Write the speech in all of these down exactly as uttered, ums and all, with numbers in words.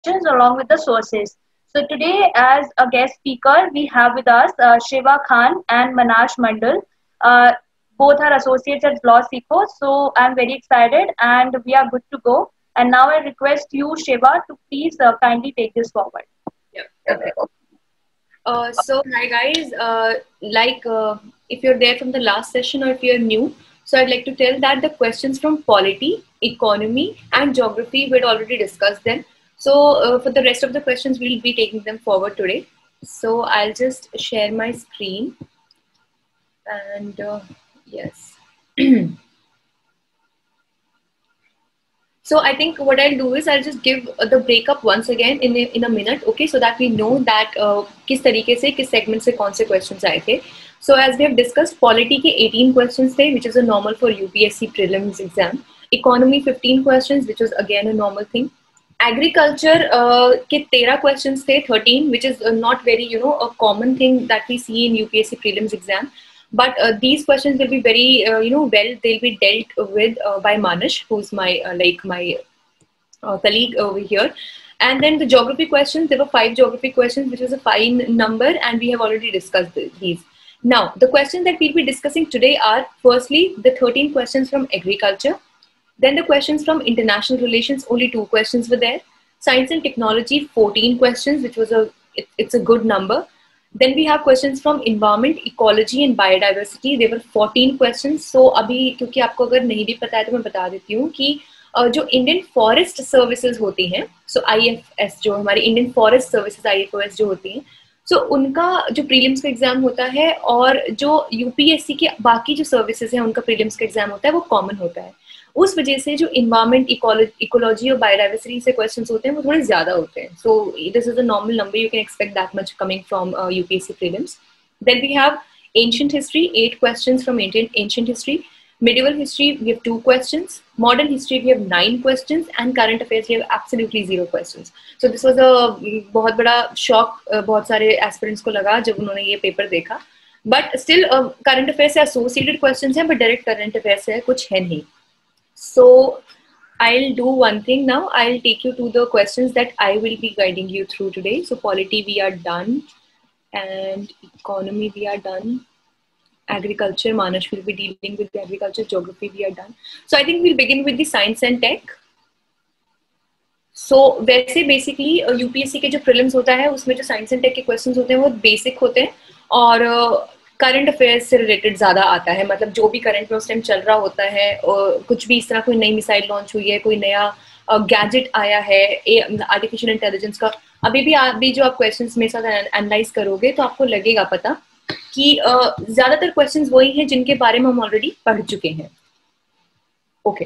questions along with the sources. So today, as a guest speaker, we have with us uh, Shiva Khan and Manash Mandal. Uh, Both are associates at Law Seco. So I'm very excited, and we are good to go. And now I request you, Shiva, to please uh, kindly take this forward. Yeah. Okay. Uh, so hi guys. Uh, like uh, if you're there from the last session or if you're new, so I'd like to tell that the questions from polity, economy, and geography we'd already discussed them. So uh, for the rest of the questions, we'll be taking them forward today. So I'll just share my screen and uh, yes. So I think what I'll do is I'll just give uh, the breakup once again in a, in a minute, okay, so that we know that uh, किस तरीके से किस segment से कौन से questions आए थे. So as we have discussed, polity के eighteen questions थे, which is a normal for U P S C prelims exam. Economy fifteen questions, which was again a normal thing. Agriculture uh, के thirteen questions थे, thirteen, which is uh, not very you know a common thing that we see in U P S C prelims exam. But uh, these questions will be very, uh, you know, well, they'll be dealt with uh, by Manish, who's my, uh, like my uh, colleague over here. And then the geography questions, there were five geography questions, which was a fine number, and we have already discussed these. Now, the questions that we'll be discussing today are, firstly, the thirteen questions from agriculture. Then the questions from international relations, only two questions were there. Science and technology, fourteen questions, which was a, it, it's a good number. Then we have questions from environment, ecology and biodiversity. There were fourteen questions. So अभी क्योंकि आपको अगर नहीं भी पता है तो मैं बता देती हूँ कि जो इंडियन फॉरेस्ट सर्विसेज होती हैं, सो आई एफ एस जो हमारी Indian forest services I F O S जो होती हैं, सो so उनका जो प्रीलिम्स का एग्जाम होता है और जो यूपीएससी के बाकी जो सर्विसेज हैं उनका प्रीलिम्स का एग्जाम होता है वो कॉमन होता है. उस वजह से जो इन्वायरमेंट, इकोलॉजी और बायोडाइवर्सिटी से क्वेश्चंस होते हैं वो थोड़े ज्यादा होते हैं. So this is a normal number, you can expect that much coming from UPSC prelims. Then we have ancient history, eight questions from ancient history. Medieval history, we have two questions. Modern history, we have nine questions. And current affairs, we have absolutely zero questions. So this was a बहुत बड़ा shock बहुत सारे aspirants को लगा जब उन्होंने ये paper देखा. But still uh, current affairs से associated questions हैं, but direct current affairs से कुछ है नहीं. So I'll do one thing now. I'll take you to the questions that I will be guiding you through today. So polity we are done, and economy we are done. Agriculture, Manash will be dealing with the agriculture. Geography we are done. So I think we'll begin with the science and tech. So वैसे basically U P S C के जो prelims होता है उसमें जो science and tech के questions होते हैं वो basic होते हैं और करंट अफेयर्स से रिलेटेड ज़्यादा आता है. मतलब जो भी करंट में उस टाइम चल रहा होता है और कुछ भी इस तरह कोई नई मिसाइल लॉन्च हुई है, कोई नया गैजेट आया है आर्टिफिशियल इंटेलिजेंस का, अभी भी आप भी जो आप क्वेश्चंस मेरे साथ एनालाइज करोगे तो आपको लगेगा पता कि ज़्यादातर क्वेश्चंस वही हैं जिनके बारे में हम ऑलरेडी पढ़ चुके हैं. Okay,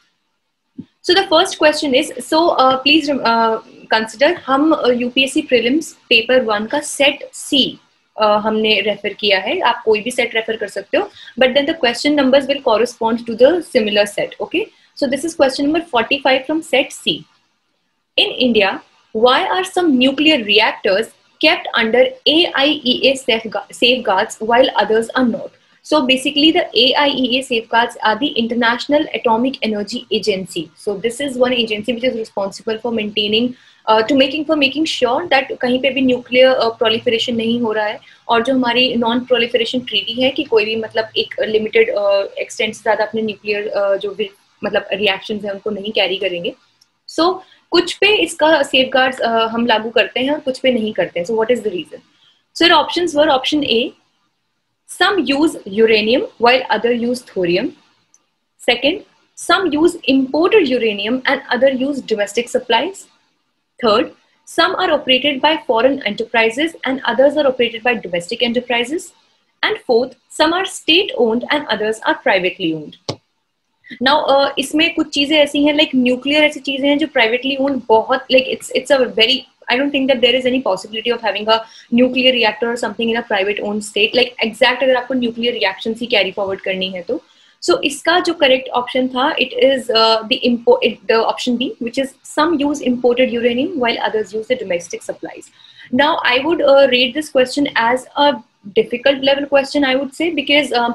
so the first question is, so please consider हम यूपीएससी प्रीलिम्स पेपर वन का सेट सी Uh, हमने रेफर किया है. आप कोई भी सेट रेफर कर सकते हो, but then the question numbers will correspond to the similar set. Okay, so this is question number forty-five from set C. In India, why are some nuclear reactors kept under A I E A safeguards while others are not? So basically the A I E A safeguards are the International Atomic Energy Agency. So this is one agency which is responsible for maintaining uh, to making for making sure that कहीं पे भी nuclear uh, proliferation नहीं हो रहा है, और जो हमारी non proliferation treaty है कि कोई भी मतलब एक limited uh, extent से ज़्यादा अपने nuclear uh, जो भी मतलब reactions हैं उनको नहीं carry करेंगे. So कुछ पे इसका safeguards uh, हम लागू करते हैं और कुछ पे नहीं करते हैं. So what is the reason? So your options were option A, some use uranium while other use thorium. Second, some use imported uranium and other use domestic supplies. Third, some are operated by foreign enterprises and others are operated by domestic enterprises. And fourth, some are state owned and others are privately owned. Now, uh, इसमें कुछ चीजें ऐसी हैं, like nuclear ऐसी चीजें हैं जो privately owned बहुत, like it's it's a very, I don't think that there is any possibility of having a nuclear reactor or something in a private owned state. Like exact अगर आपको nuclear reactions ही carry forward करनी है तो, so इसका जो correct option था, it is uh, the import, it, the option B, which is some use imported uranium while others use the domestic supplies. Now, I would uh, rate this question as a difficult level question, I would say, because um,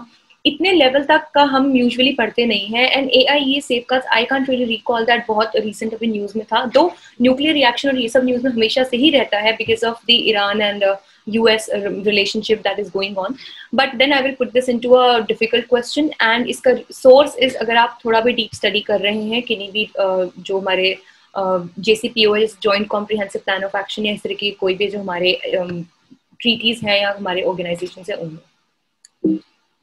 इतने level तक का हम usually पढ़ते नहीं है. And A I E safeguards I can't really recall that, बहुत recent अभी news में था. दो न्यूक्लियर रिएक्शन और ये सब न्यूज में हमेशा से ही रहता है because of the Iran and U S relationship that is going on. But then I will put this into a difficult question, and इसका source is, अगर आप थोड़ा भी deep study कर रहे हैं किन्हीं भी uh, जो हमारे J C P O S Joint Comprehensive Plan of Action या इस तरह की कोई भी जो हमारे um, treaties हैं या हमारे organizations हैं उनमें.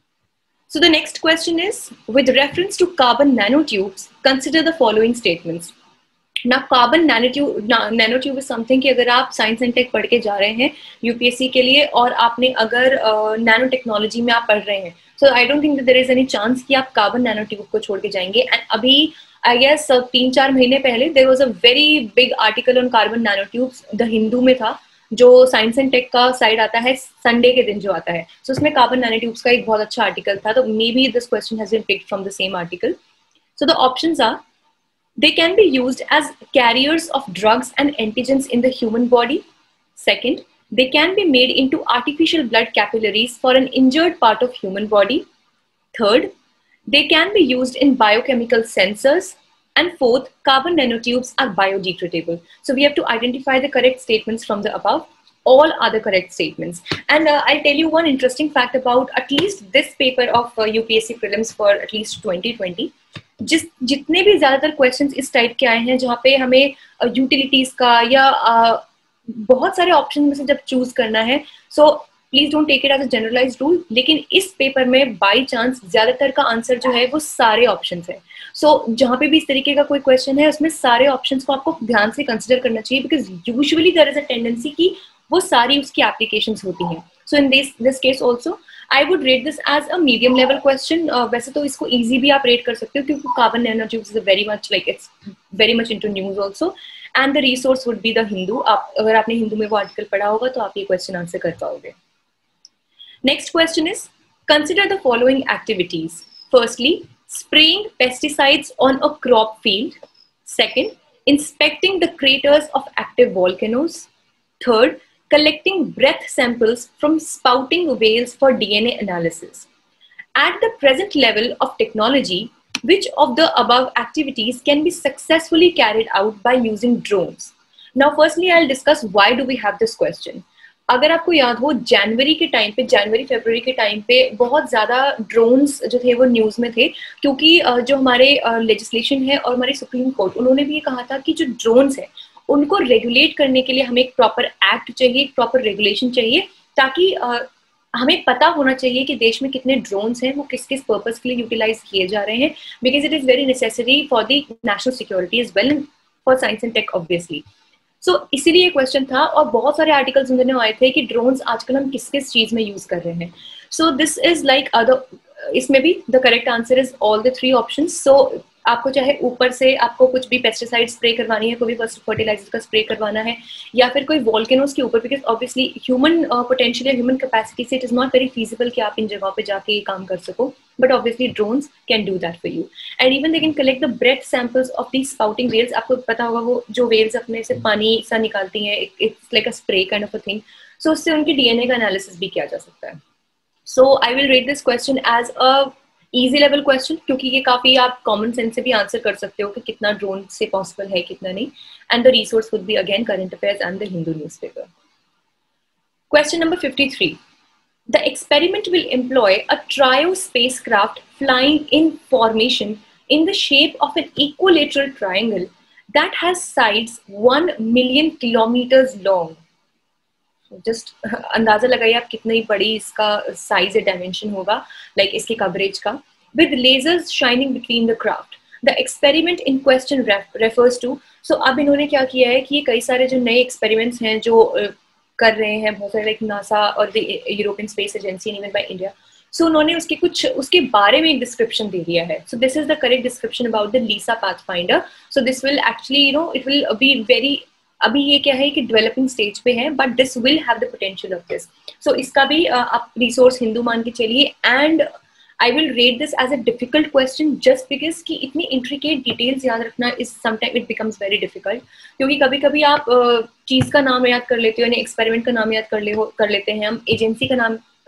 So the next question is, with reference to carbon nanotubes, consider the following statements. ना carbon nanotube nanotube is something कि अगर आप साइंस एंड टेक पढ़ के जा रहे हैं यूपीएससी के लिए और आपने अगर नैनो uh, टेक्नोलॉजी में आप पढ़ रहे हैं, so I don't think there is any chance कि आप कार्बन नैनोट्यूब को छोड़ के जाएंगे. एंड अभी आई गेस तीन चार महीने पहले there was a very big article on carbon nanotubes, the Hindu में था, जो साइंस एंड टेक का साइड आता है संडे के दिन जो आता है. सो so, उसमें कार्बन नैनोट्यूब्स का एक बहुत अच्छा आर्टिकल था. तो maybe this question has been picked from the same article. So the options are, they can be used as carriers of drugs and antigens in the human body. Second, they can be made into artificial blood capillaries for an injured part of human body. Third, they can be used in biochemical sensors. And fourth, carbon nanotubes are biodegradable. So we have to identify the correct statements from the above. All are the correct statements. And uh, I'll tell you one interesting fact about at least this paper of uh, U P S C prelims for at least twenty twenty. जिस जितने भी ज्यादातर questions इस type के आए हैं जहाँ पे हमें यूटिलिटीज uh, का या uh, बहुत सारे ऑप्शन में से जब चूज करना है, so please don't take it as a generalised rule, लेकिन इस पेपर में बाय चांस ज्यादातर का आंसर जो है वो सारे ऑप्शंस है. सो so, जहाँ पे भी इस तरीके का कोई क्वेश्चन है उसमें सारे ऑप्शंस को आपको ध्यान से कंसिडर करना चाहिए, because usually there is a tendency कि वो सारी उसकी एप्लीकेशंस होती हैं. So in this this case also I would rate this as a medium level question. uh, वैसे तो इसको easy भी आप rate कर सकते हो क्योंकि carbon nanotubes is a very much like it's very much into news also, and the resource would be the Hindu. आप अगर आपने हिंदू में वो article पढ़ा होगा तो आप ये question answer कर पाओगे. Next question is, consider the following activities. Firstly, spraying pesticides on a crop field. Second, inspecting the craters of active volcanoes. Third, collecting breath samples from spouting whales for D N A analysis. At the present level of technology, which of the above activities can be successfully carried out by using drones? Now, firstly, I'll discuss why do we have this question. अगर आपको याद हो, जनवरी के time पे, जनवरी फरवरी के time पे बहुत ज़्यादा ड्रोन्स जो थे वो न्यूज़ में थे, क्योंकि जो हमारे लेजिस्लेशन है और हमारी सुप्रीम कोर्ट, उन्होंने भी ये कहा था कि जो ड्रोन्स है उनको रेगुलेट करने के लिए हमें एक प्रॉपर एक्ट चाहिए, एक प्रॉपर रेगुलेशन चाहिए, ताकि uh, हमें पता होना चाहिए कि देश में कितने ड्रोन्स हैं, वो किस किस पर्पस के लिए यूटिलाइज किए जा रहे हैं, because it is very necessary for the national security as well for science and tech obviously. So इसीलिए क्वेश्चन था और बहुत सारे आर्टिकल्स उन्होंने आए थे कि ड्रोन्स आजकल हम किस किस चीज में यूज कर रहे हैं. So this is like other, इसमें भी the correct answer is all the three option. So आपको चाहे ऊपर से आपको कुछ भी पेस्टिसाइड स्प्रे करवानी है, कोई भी फर्टिलाइजर का स्प्रे करवाना है, या फिर कोई वॉल्केनोज के ऊपर, बिकॉज ऑब्वियसली ह्यूमन पोटेंशियल या ह्यूमन कैपेसिटी से it is not very feasible कि आप इन जगहों पे जाके ये काम कर सको, but obviously drones can do that for you. And even they can collect the breath samples of the spouting whales. आपको पता होगा वो जो वेल्स अपने से पानी सा निकालती हैं, it's like a spray kind of a thing. So उससे उनकी डीएनए का एनालिसिस भी किया जा सकता है. So I will rate this question as a easy level question, क्योंकि ये काफी आप कॉमन सेंस से भी आंसर कर सकते हो कि कितना ड्रोन से पॉसिबल है, कितना नहीं. And the resource would be again current affairs and the Hindu newspaper. Question number fifty-three. The experiment will employ a trio spacecraft flying in formation in the shape of an equilateral triangle that has sides one million kilometers long. Just अंदाजा लगाइए आप कितनी बड़ी इसका size या dimension होगा, like like इसके coverage का. With lasers shining between the craft. The experiment in question refers to. So अब इन्होंने क्या किया है कि ये कई सारे जो नए एक्सपेरिमेंट्स हैं जो uh, कर रहे हैं बहुत सारे, लाइक नासा और the European space agency and even by India. So उन्होंने उसके कुछ उसके बारे में एक डिस्क्रिप्शन दे दिया है. So this is the correct description about the LISA pathfinder. So this will actually you know it will be very, अभी ये क्या है कि डेवलपिंग स्टेज पे है, but this will have the potential of this. So इसका भी uh, आप रिसोर्स हिंदू मान के चलिए. And I will rate this as a difficult question just because कि इतनी इंट्रिकेट डिटेल्स याद रखना is sometime it becomes very difficult, क्योंकि कभी कभी आप uh, चीज का नाम याद कर लेते हो, यानी एक्सपेरिमेंट का नाम याद कर ले कर लेते हैं हम, एजेंसी का नाम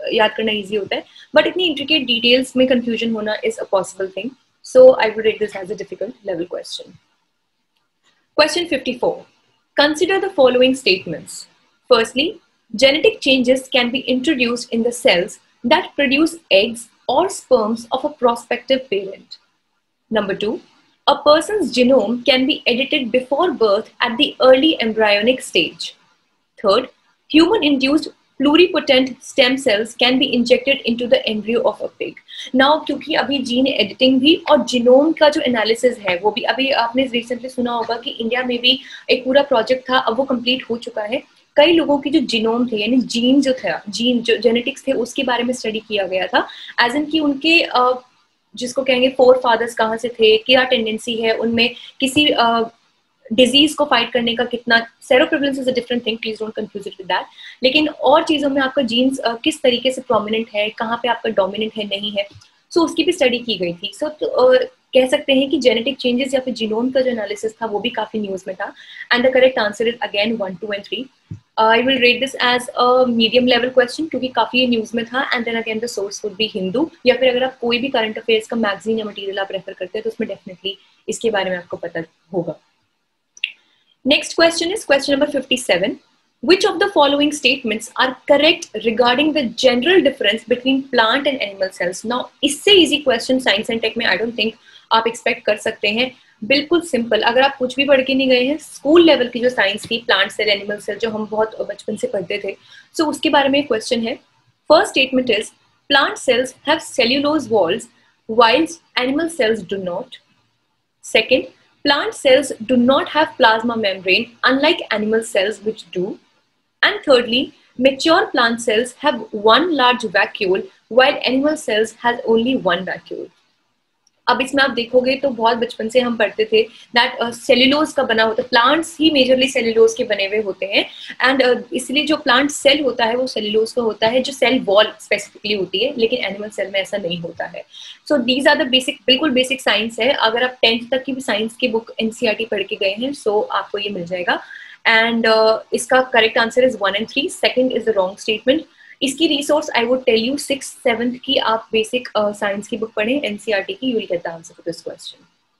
याद करना ईजी होता है, बट इतनी इंट्रिकेट डिटेल्स में कंफ्यूजन होना is a possible thing. So I would rate this as a difficult level question. Question fifty-four. Consider the following statements. Firstly, genetic changes can be introduced in the cells that produce eggs or sperms of a prospective parent. Number two, a person's genome can be edited before birth at the early embryonic stage. Third, human-induced pluripotent stem cells can be injected into the embryo of a pig. Now, क्योंकि अभी gene editing भी और genome का जो analysis है वो भी, अभी आपने रिसेंटली सुना होगा कि इंडिया में भी एक पूरा प्रोजेक्ट था, अब वो कंप्लीट हो चुका है. कई लोगों की जो जिनोम थे, यानी जीन जो था, जीन जो जेनेटिक्स थे, उसके बारे में स्टडी किया गया था, एज इन कि उनके uh, जिसको कहेंगे फोर फादर्स कहाँ से थे, क्या टेंडेंसी है उनमें, किसी डिजीज uh, को फाइट करने का कितना. Seroprevalence is a different thing, please don't confuse it with that. लेकिन और चीजों में आपका जीन्स uh, किस तरीके से प्रोमिनेंट है, कहाँ पे आपका डोमिनेंट है, नहीं है, सो so, उसकी भी स्टडी की गई थी. सो so, तो, uh, कह सकते हैं कि जेनेटिक चेंजेस या फिर जीनोम का जो एनालिसिस था वो भी काफी न्यूज में था. And the correct answer is again one, two and three. I will rate this as a medium level question क्योंकि काफी न्यूज में था. And then again the source would be Hindu, या फिर अगर आप कोई भी करंट अफेयर्स का मैगजीन या मटेरियल आप रेफर करते हैं तो उसमें डेफिनेटली इसके बारे में आपको पता होगा. Next question is question number fifty-seven. Which of the following statements are correct regarding the general difference between plant and animal cells? Now, इससे easy question science and tech में I don't think आप expect कर सकते हैं. बिल्कुल simple, अगर आप कुछ भी पढ़ के नहीं गए हैं, स्कूल लेवल की जो साइंस थी, प्लांट सेल, एनिमल सेल, जो हम बहुत बचपन से पढ़ते थे, सो so उसके बारे में एक क्वेश्चन है. First statement is plant cells have cellulose walls whilst animal cells do not. Second, plant cells do not have plasma membrane unlike animal cells which do. And thirdly, mature plant cells have one large vacuole while animal cells has only one vacuole. अब इसमें आप देखोगे तो बहुत बचपन से हम पढ़ते थे दैट सेल्यूलोज का बना होता है, प्लांट्स ही मेजरली सेल्यूलोज के बने हुए होते हैं. एंड uh, इसलिए जो प्लांट सेल होता है वो सेल्यूलोज का होता है, जो सेल वॉल स्पेसिफिकली होती है, लेकिन एनिमल सेल में ऐसा नहीं होता है. So these are the basic, बिल्कुल बेसिक साइंस है. अगर आप टेंथ तक की भी साइंस की बुक एनसीईआरटी पढ़ के गए हैं सो so आपको ये मिल जाएगा. एंड uh, इसका correct answer is one and three. Second is the wrong statement. इसकी resource I would tell you six seventh की आप बेसिक साइंस uh, की बुक पढ़ें एनसीईआरटी की, you will get the answer for this question.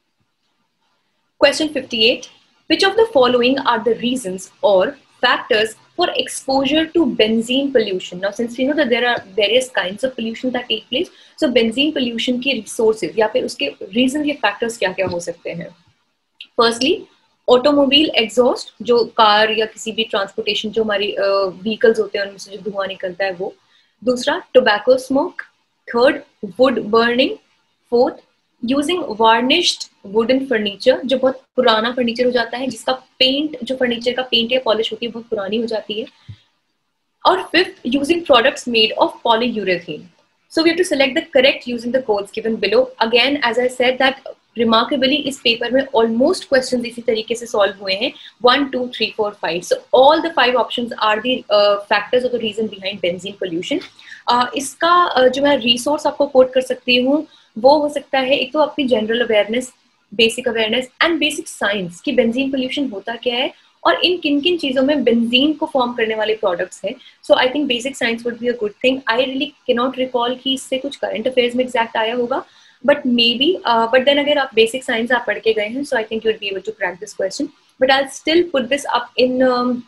Question fifty-eight. Which of the following are the reasons or factors for exposure to benzene pollution? Now since we know that there are various kinds of pollution that take place, so benzene pollution की resources या फिर उसके reasons या factors क्या क्या हो सकते हैं. Firstly, ऑटोमोबाइल एग्जॉस्ट, जो कार या किसी भी ट्रांसपोर्टेशन जो हमारी व्हीकल्स uh, होते हैं उनमें से जो धुआं निकलता है वो. दूसरा, tobacco smoke. Third, wood burning. Fourth, using varnished wooden furniture, जो बहुत पुराना फर्नीचर हो जाता है, जिसका पेंट, जो फर्नीचर का पेंट या पॉलिश होती है बहुत पुरानी हो जाती है. और fifth, using products made of polyurethane. So we have to select the correct using the codes given below. Again, as I said that remarkably इस पेपर में almost questions इसी तरीके से solve हुए हैं. One, two, three, four, five. So all the five options are the uh, factors or the reason behind benzene pollution. Uh, इसका uh, जो मैं resource आपको quote कर सकती हूँ वो हो सकता है, एक तो आपकी general awareness, basic awareness and basic science कि benzene pollution होता क्या है और इन किन किन चीजों में बेंजीन को फॉर्म करने वाले प्रोडक्ट्स हैं. So I think basic science would be a good thing. I really can not recall कि इससे कुछ करंट अफेयर्स में एग्जैक्ट आया होगा, but maybe, but then अगर आप बेसिक साइंस आप पढ़ के गए हैं so I think you will be able to crack this question. But I still put this up in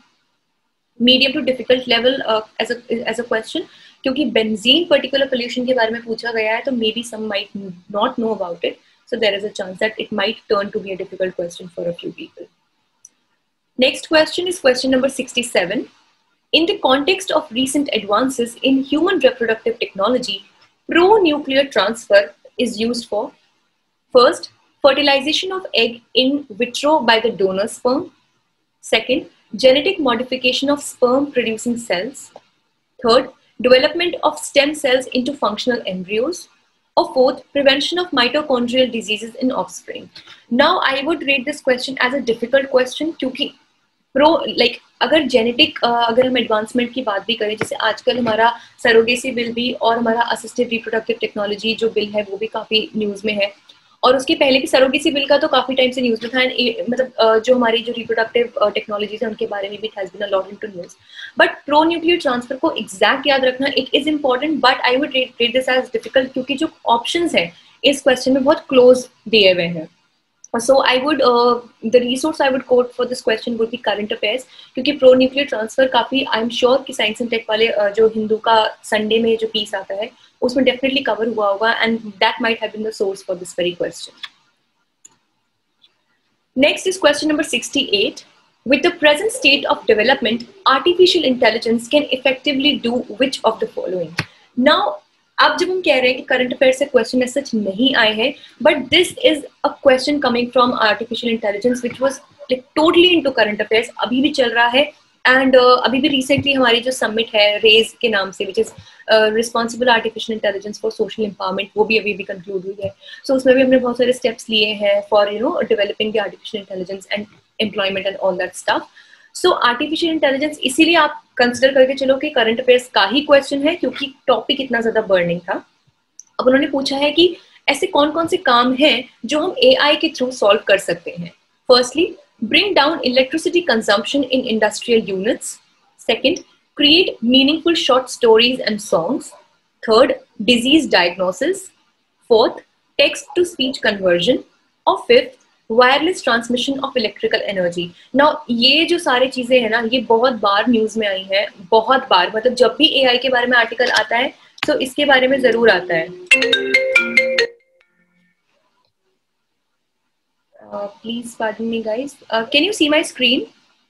medium to difficult level as as a question, क्योंकि benzene particular pollution के बारे में पूछा गया है तो maybe some might not know about it. So there is a chance that it might turn to be a difficult question for a few people. Next question is question number sixty-seven. In the context of recent advances in human reproductive technology, pro-nuclear transfer is used for: first, fertilization of egg in vitro by the donor sperm. Second, genetic modification of sperm producing cells. Third, development of stem cells into functional embryos. Or fourth, prevention of mitochondrial diseases in offspring. Now I would rate this question as a difficult question क्योंकि pro like like, अगर जेनेटिक uh, अगर हम advancement की बात भी करें, जैसे आजकल हमारा सरोगेसी बिल भी और हमारा असिस्टेड रिप्रोडक्टिव टेक्नोलॉजी जो बिल है वो भी काफ़ी न्यूज़ में है, और उसके पहले की सरोगेसी बिल का तो काफी टाइम से न्यूज में था, मतलब जो हमारी जो रिप्रोडक्टिव टेक्नोलॉजीज है उनके बारे में भी has been a lot into news. But pro nuclear transfer को एग्जैक्ट याद रखना it is important, but I would rate this as difficult क्योंकि जो ऑप्शंस हैं इस क्वेश्चन में बहुत क्लोज दिए हुए हैं। So I would uh, the resource I would quote for this question would be current affairs, क्योंकि प्रो न्यूक्लियर ट्रांसफर काफी आई एम श्योर कि साइंस एंड टेक वाले uh, जो हिंदू का संडे में जो पीस आता है उसमें डेफिनेटली कवर हुआ होगा, and that might have been the source for this very question. Next is question number sixty-eight. With the present state of development, artificial intelligence can effectively do which of the following? Now अब जब हम कह रहे हैं कि current affair से question ऐसा सच नहीं आए हैं, but this is a question coming from artificial intelligence which was like totally into current affairs, अभी भी चल रहा है। एंड uh, अभी भी रिसेंटली हमारी जो समिट है रेज के नाम से, which is responsible artificial intelligence for social empowerment, वो भी अभी भी कंक्लूड हुई है। सो so, उसमें भी हमने बहुत सारे स्टेप्स लिए हैं for you know developing the artificial intelligence and employment and all that stuff. So artificial intelligence इसीलिए आप कंसिडर करके चलो कि करंट अफेयर्स का ही क्वेश्चन है क्योंकि टॉपिक इतना ज्यादा बर्निंग था। अब उन्होंने पूछा है कि ऐसे कौन कौन से काम हैं जो हम एआई के थ्रू सॉल्व कर सकते हैं। Firstly, bring down electricity consumption in industrial units. Second, create meaningful short stories and songs. Third, disease diagnosis. Fourth, text to speech conversion. और fifth, wireless transmission of electrical energy. Now ये जो सारी चीजें हैं ना, ये बहुत बार न्यूज में आई हैं, बहुत बार, मतलब जब भी एआई के बारे में आर्टिकल आता है तो इसके बारे में जरूर आता है। Please pardon me guys, can you see my screen?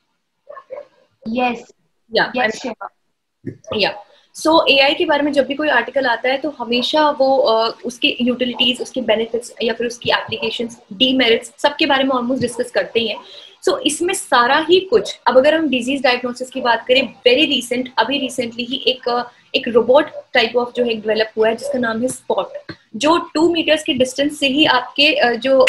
Yes yeah yeah so AI के बारे में जब भी कोई आर्टिकल आता है तो हमेशा वो uh, उसके यूटिलिटीज, उसके बेनिफिट्स या फिर उसकी एप्लीकेशंस, डीमेरिट्स, सबके बारे में ऑलमोस्ट डिस्कस करते ही हैं। सो so, इसमें सारा ही कुछ, अब अगर हम डिजीज डायग्नोसिस की बात करें, वेरी रिसेंट, अभी रिसेंटली ही एक एक रोबोट टाइप ऑफ जो है डेवलप हुआ है जिसका नाम है स्पॉट, जो टू मीटर्स के डिस्टेंस से ही आपके uh, जो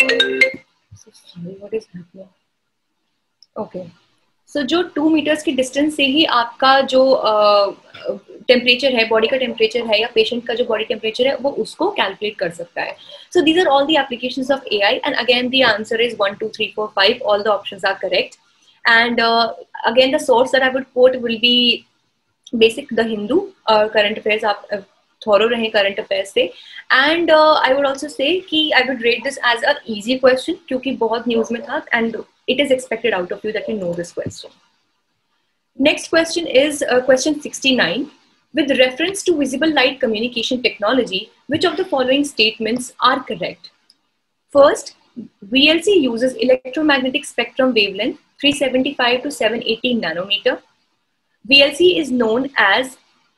ओके सो जो टू मीटर्स की डिस्टेंस से ही आपका जो टेम्परेचर uh, है, बॉडी का टेम्परेचर है या पेशेंट का जो बॉडी टेम्परेचर है, वो उसको कैलकुलेट कर सकता है। So these are all the applications of AI and again the answer is one two three four five, all the options are correct. And again the source that I would quote will be basic the Hindu, current affairs आप thorough uh, रहे current affairs से। And I would also say कि I would rate this as a easy question क्योंकि बहुत news में था and it is expected out of you that you know this question. Next question is uh, question sixty-nine. With reference to visible light communication technology, which of the following statements are correct? First, V L C uses electromagnetic spectrum wavelength three seventy-five to seven eighty nanometer. V L C is known as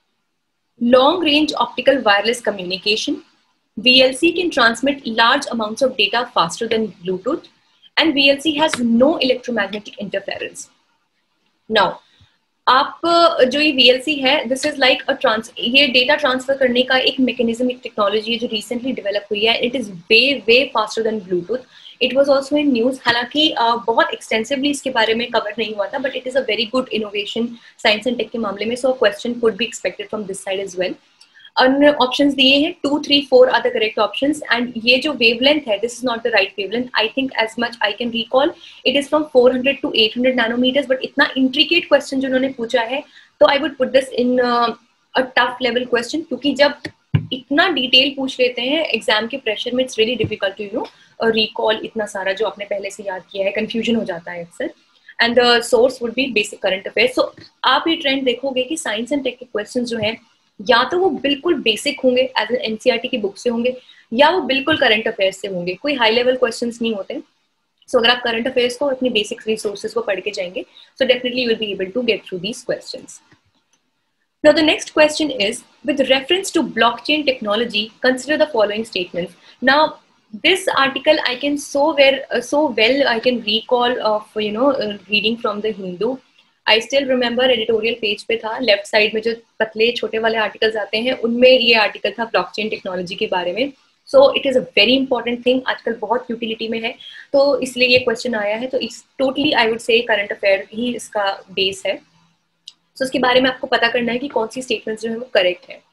long range optical wireless communication. V L C can transmit large amounts of data faster than Bluetooth. And V L C has no electromagnetic interference. Now, आप जो ये V L C है, this is like a trans, ये data transfer करने का एक mechanism, एक technology है जो रिसेंटली डेवलप हुई है। It is way way faster than Bluetooth. It was also in news, हालांकि uh, बहुत एक्सटेंसिवली इसके बारे में कवर नहीं हुआ था, but it is a very good innovation science and tech के मामले में। So question could be expected from this side as well. उन्होंने ऑप्शंस दिए हैं, two three four are the correct options. And ये जो वेवलेंथ है, this is not the right wavelength. I think as much I can recall it is from four hundred to eight hundred nanometers, but इतना intricate question जो उन्होंने पूछा है तो I would put this in a tough level question, क्योंकि जब इतना detail पूछ लेते हैं एग्जाम के प्रेशर में, it's really difficult to you know recall इतना सारा जो आपने पहले से याद किया है, कंफ्यूजन हो जाता है अक्सर। And the source would be basic current affairs. So आप ये ट्रेंड देखोगे कि साइंस एंड टेक के क्वेश्चन जो हैं या तो वो बिल्कुल बेसिक होंगे एज एन एनसीईआरटी की बुक से होंगे, या वो बिल्कुल करंट अफेयर्स से होंगे, कोई हाई लेवल क्वेश्चंस नहीं होते। सो so, अगर आप करंट अफेयर्स को अपनी बेसिक रिसोर्सेज को पढ़ के जाएंगे, so definitely you will be able to get through these questions. Now the next question is, with reference to blockchain technology, consider the following statements. Now this article I can so well uh, so well I can recall of you know uh, reading from the Hindu. I still remember editorial page पे था, left side में जो पतले छोटे वाले articles आते हैं उनमें ये आर्टिकल था ब्लॉकचेन टेक्नोलॉजी के बारे में। So it is a very important thing, आजकल बहुत यूटिलिटी में है, तो इसलिए ये क्वेश्चन आया है। तो इस totally I would say current affair ही इसका बेस है। सो so, उसके बारे में आपको पता करना है कि कौन सी स्टेटमेंट्स जो है वो करेक्ट है।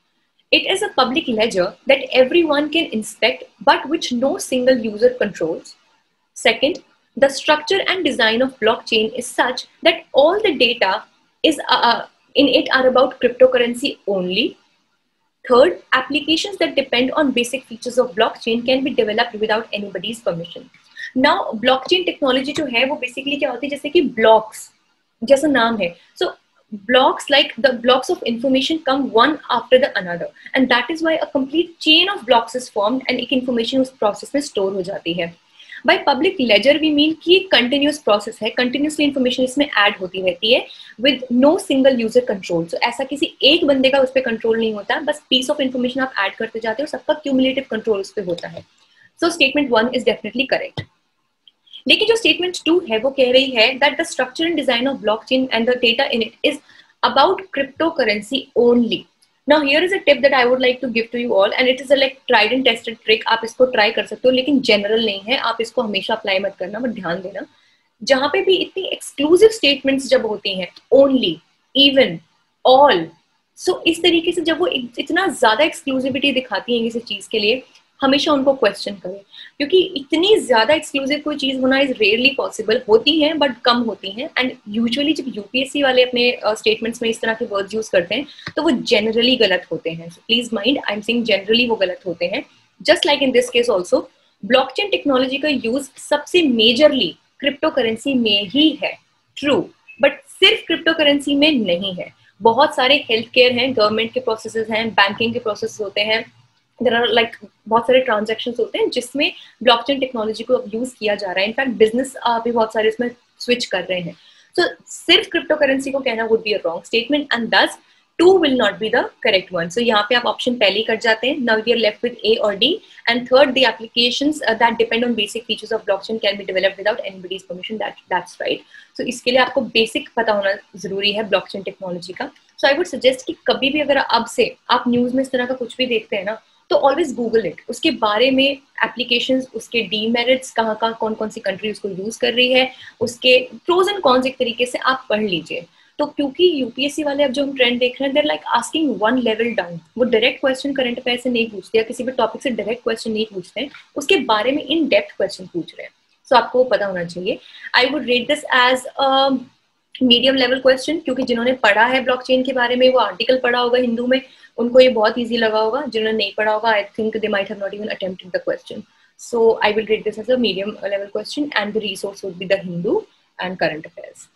It is a public ledger that everyone can inspect, but which no single user controls. Second, the structure and design of blockchain is such that all the data is uh, in it are about cryptocurrency only. Third, applications that depend on basic features of blockchain can be developed without anybody's permission. Now, blockchain technology जो है वो basically क्या होती है, जैसे कि blocks, जैसा नाम है. So blocks, like the blocks of information come one after the another, and that is why a complete chain of blocks is formed and एक information उस process में store हो जाती है. By public ledger we mean कि continuous process है, continuously information इसमें add होती रहती है with no single user control. So ऐसा किसी एक बंदे का उस पर control नहीं होता, बस piece of information आप add करते जाते हो, सबका cumulative control उस पर होता है. So statement one is definitely correct. लेकिन जो statement two है वो कह रही है that the structure and design of blockchain and the data in it is about cryptocurrency only. Now here is a tip that I would like to give to you all, and it is a like tried and tested trick. आप इसको try कर सकते हो, लेकिन general नहीं है, आप इसको हमेशा apply मत करना, बट ध्यान देना. जहाँ पे भी इतनी exclusive statements जब होती हैं, only, even, all, so इस तरीके से जब वो इतना ज़्यादा exclusivity दिखाती हैं किसी चीज़ के लिए, हमेशा उनको क्वेश्चन करें, क्योंकि इतनी ज्यादा एक्सक्लूसिव कोई चीज होना इज रेयरली पॉसिबल. होती हैं बट कम होती हैं, एंड यूजुअली जब यूपीएससी वाले अपने स्टेटमेंट्स uh, में इस तरह के वर्ड्स यूज करते हैं तो वो जनरली गलत होते हैं. So please mind, I am saying generally वो गलत होते हैं. Just like in this case also, blockchain technology का यूज सबसे मेजरली क्रिप्टो करेंसी में ही है, ट्रू, बट सिर्फ क्रिप्टो करेंसी में नहीं है. बहुत सारे हेल्थ केयर हैं, गवर्नमेंट के प्रोसेसेस हैं, बैंकिंग के प्रोसेस होते हैं, देयर आर लाइक बहुत सारे ट्रांजैक्शंस होते हैं जिसमें ब्लॉकचेन टेक्नोलॉजी को यूज किया जा रहा है. इनफैक्ट बिजनेस भी बहुत सारे इसमें स्विच कर रहे हैं. सो so, सिर्फ क्रिप्टो करेंसी को कहना would be a wrong statement, and thus two will not be the correct one. So यहाँ पे आप ऑप्शन पहले कर जाते हैं. Now we are left with A और D. And third, the applications that depend on basic features of blockchain can be developed without anybody's permission. That that's right. So इसके लिए आपको बेसिक पता होना जरूरी है ब्लॉकचेन टेक्नोलॉजी का. सो I would suggest कि कभी भी अगर अब से आप न्यूज में इस तरह का कुछ भी देखते हैं ना, तो ऑलवेज गूगल इट, उसके बारे में एप्लीकेशंस, उसके डीमेरिट्स, कहाँ कहाँ कौन कौन सी कंट्री उसको यूज कर रही है, उसके प्रोज एंड कॉन्स एक तरीके से आप पढ़ लीजिए. तो क्योंकि यूपीएससी वाले अब जो हम ट्रेंड देख रहे हैं, there like asking one level down. वो डायरेक्ट क्वेश्चन करंट अफेयर से नहीं पूछते या किसी भी टॉपिक से डायरेक्ट क्वेश्चन नहीं पूछते हैं, उसके बारे में इन डेप्थ क्वेश्चन पूछ रहे हैं. सो so, आपको पता होना चाहिए. I would rate this as a medium level question, क्योंकि जिन्होंने पढ़ा है ब्लॉकचेन के बारे में, वो आर्टिकल पढ़ा होगा हिंदू में, उनको ये बहुत इजी लगा होगा. जिन्होंने नहीं पढ़ा होगा, I think they might have not even attempted the question. So I will rate this as a medium level question, and the resource would be the Hindu and current affairs.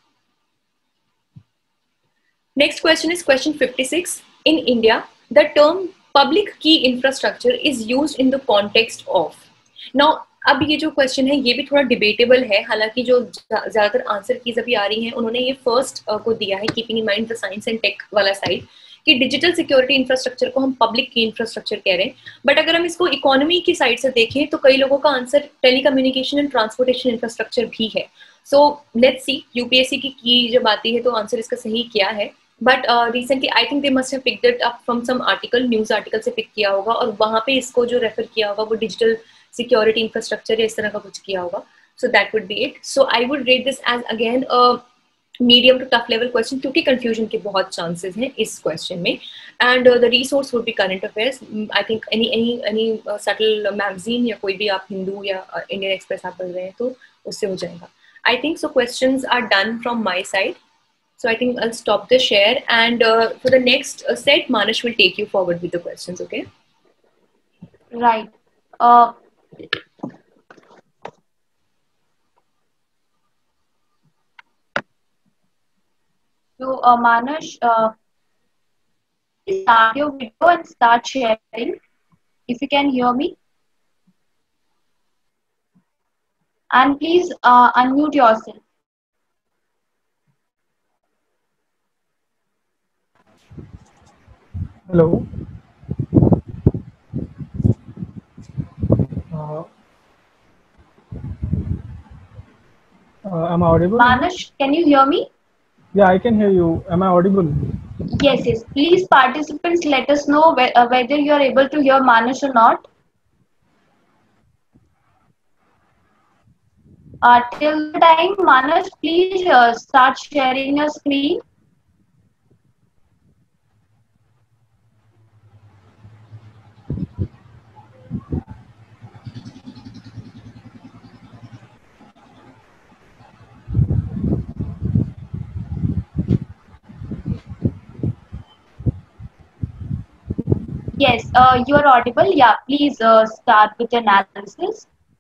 Next question is question fifty-six. In India, the term public key infrastructure is used in the context of. Now, अब ये जो question है ये भी थोड़ा debatable है. हालांकि जो ज्यादातर आंसर कीज अभी आ रही हैं, उन्होंने ये फर्स्ट uh, को दिया है, keeping in mind the science and tech वाला साइड, कि डिजिटल सिक्योरिटी इंफ्रास्ट्रक्चर को हम पब्लिक की इंफ्रास्ट्रक्चर कह रहे हैं. बट अगर हम इसको इकोनॉमी की साइड से देखें तो कई लोगों का answer telecommunication and transportation infrastructure भी है. सो लेट्स सी, यूपीएससी की की जब आती है तो आंसर इसका सही क्या है. But recently I think they must have picked it up from some article, news article से पिक किया होगा, और वहां पे इसको जो रेफर किया होगा वो डिजिटल सिक्योरिटी इंफ्रास्ट्रक्चर या इस तरह का कुछ किया होगा. So that would be it. So I would rate this as again medium to tough level question, क्योंकि कंफ्यूजन के बहुत चांसेस हैं इस क्वेश्चन में. And the resource would be current affairs. I think any any any subtle magazine या कोई भी आप हिंदू या इंडियन एक्सप्रेस आप पढ़ रहे हैं तो उससे हो जाएगा. I think so questions are done from my side. So I think I'll stop the share, and uh, for the next uh, set, Manish will take you forward with the questions. Okay? Right. Uh, so uh, Manish, uh, start your video and start sharing. If you can hear me, and please uh, unmute yourself. Hello. Uh, uh, am I audible? Manish, can you hear me? Yeah, I can hear you. Am I audible? Yes, yes. Please, participants, let us know whe uh, whether you are able to hear Manish or not. Uh, till the time, Manish, please uh, start sharing your screen. Yes, uh, you are audible. Yeah, please uh, start with your analysis.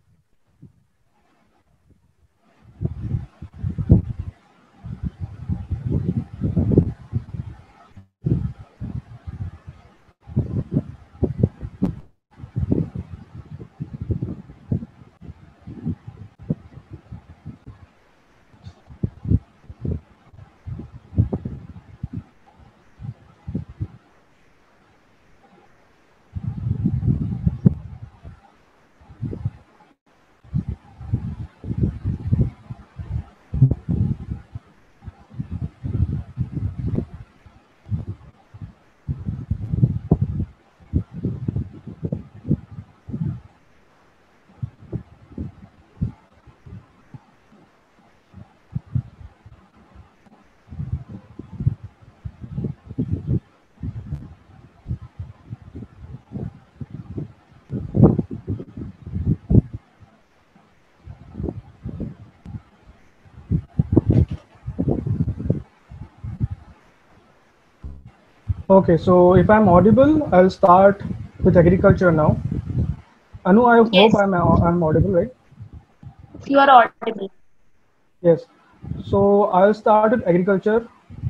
Okay, so if I'm audible, I'll start with agriculture now. Anu, I hope Yes, I'm I'm audible, right? you are audible. Yes. So I'll start with agriculture.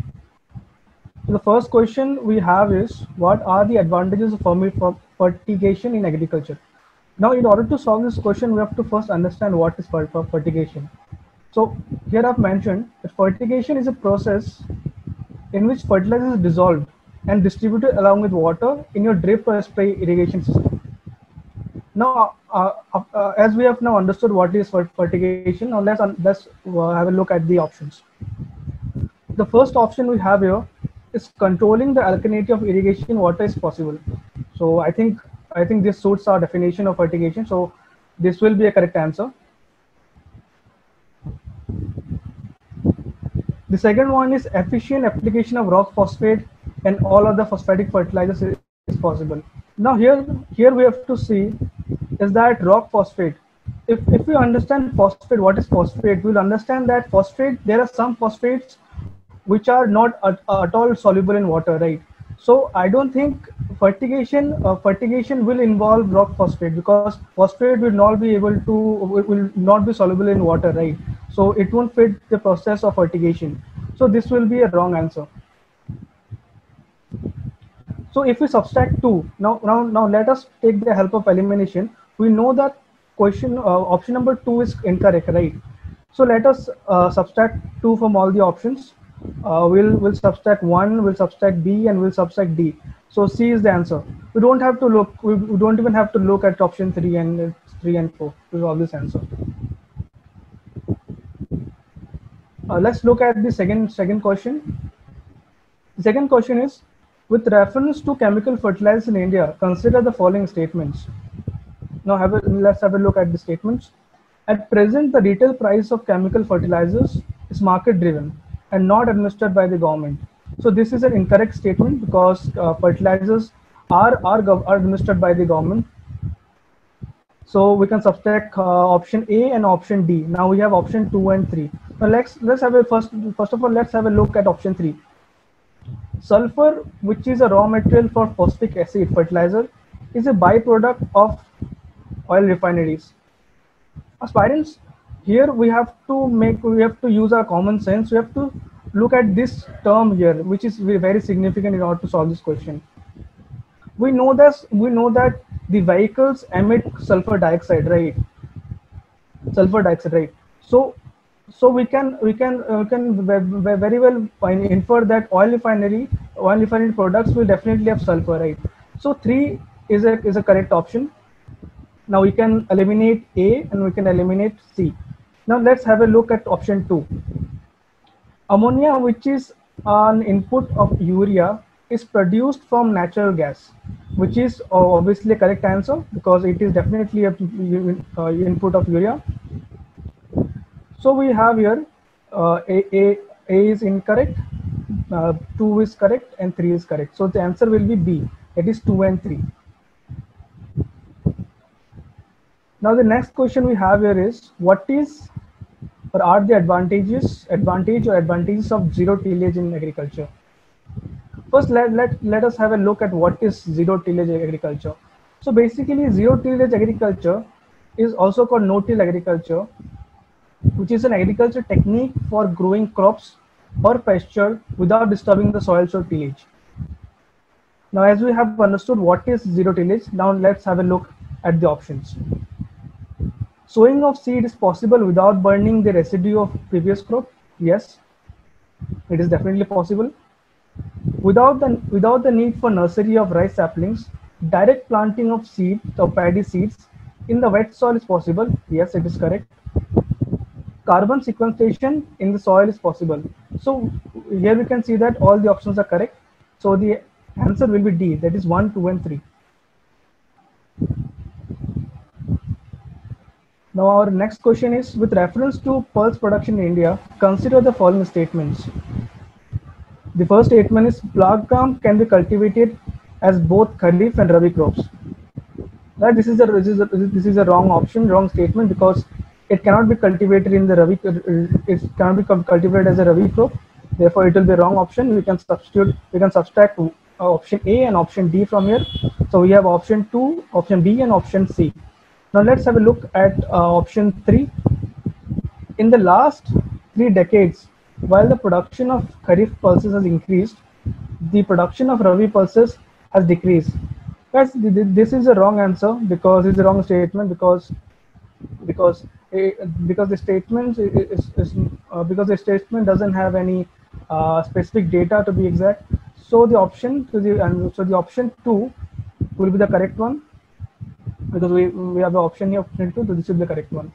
So the first question we have is, what are the advantages of fermi- fer- fertigation in agriculture? Now, in order to solve this question, we have to first understand what is fer- fer- fertigation. So here I've mentioned that fertigation is a process in which fertilizer is dissolved and distributed along with water in your drip or spray irrigation system. Now, uh, uh, uh, as we have now understood what is fertigation, now let's, let's uh, have a look at the options. The first option we have here is controlling the alkalinity of irrigation water is possible. So I think I think this suits our definition of fertigation. So this will be a correct answer. The second one is efficient application of rock phosphate and all other phosphatic fertilizers is possible. Now here here we have to see is that rock phosphate. If if we understand phosphate, what is phosphate, we'll understand that phosphate, there are some phosphates which are not at, at all soluble in water, right? So I don't think fertigation uh, fertigation will involve rock phosphate, because phosphate will not be able to will, will not be soluble in water, right? So it won't fit the process of fertigation. So this will be a wrong answer. So if we subtract two, now now now let us take the help of elimination. We know that question uh, option number two is incorrect, right? So let us uh, subtract two from all the options. Uh, we'll we'll subtract one, we'll subtract B, and we'll subtract D. So C is the answer. We don't have to look. We, we don't even have to look at option three and uh, three and four to solve this answer. Uh, let's look at the second second question. The second question is, with reference to chemical fertilizers in India, consider the following statements. Now have a, let's have a look at the statements. At present, the retail price of chemical fertilizers is market driven and not administered by the government. So this is an incorrect statement, because uh, fertilizers are, are, are administered by the government. So we can subtract uh, option A and option D. Now we have option two and three. Now let's let's have a first first of all let's have a look at option three. Sulfur, which is a raw material for phosphoric acid fertilizer, is a byproduct of oil refineries. Aspirants, here we have to make we have to use our common sense. We have to look at this term here, which is very significant in order to solve this question. We know that we know that the vehicles emit sulfur dioxide, right? Sulfur dioxide, right? So so we can we can uh, can very well infer that oil refinery oil refinery products will definitely have sulfur, right? So three is a is a correct option. Now we can eliminate A and we can eliminate C. Now let's have a look at option two. Ammonia, which is an input of urea, is produced from natural gas, which is obviously a correct answer, because it is definitely a uh, input of urea. So we have here uh, A, A, A is incorrect, uh, two is correct, and three is correct. So the answer will be B. It is two and three. Now the next question we have here is, what is or are the advantages, advantage or advantages of zero tillage in agriculture? First, let, let, let us have a look at what is zero tillage agriculture. So basically, zero tillage agriculture is also called no-till agriculture, which is an agriculture technique for growing crops or pasture without disturbing the soils or tillage. Now, as we have understood what is zero tillage, now let's have a look at the options. Sowing of seed is possible without burning the residue of previous crop. Yes, it is definitely possible. Without the, without the need for nursery of rice saplings, direct planting of seed or paddy seeds in the wet soil is possible. Yes, it is correct. Carbon sequestration in the soil is possible. So here we can see that all the options are correct. So the answer will be D, that is one, two, and three. Now our next question is, with reference to pulse production in India, consider the following statements. The first statement is, Blagam can be cultivated as both Kharif and Rabi crops. Right, this is a this is a, this is a wrong option, wrong statement, because it cannot be cultivated in the Rabi. It cannot be cultivated as a Rabi crop. Therefore, it will be a wrong option. We can substitute. We can subtract uh, option A and option D from here. So we have option two, option B, and option C. Now let's have a look at uh, option three. In the last three decades, while the production of Kharif pulses has increased, the production of Rabi pulses has decreased. Guys, this is a wrong answer, because it's a wrong statement, because because because the statement is, is uh, because the statement doesn't have any uh, specific data to be exact. So the option to the and so the option two will be the correct one, because we we have the option here, option two, so this is the correct one.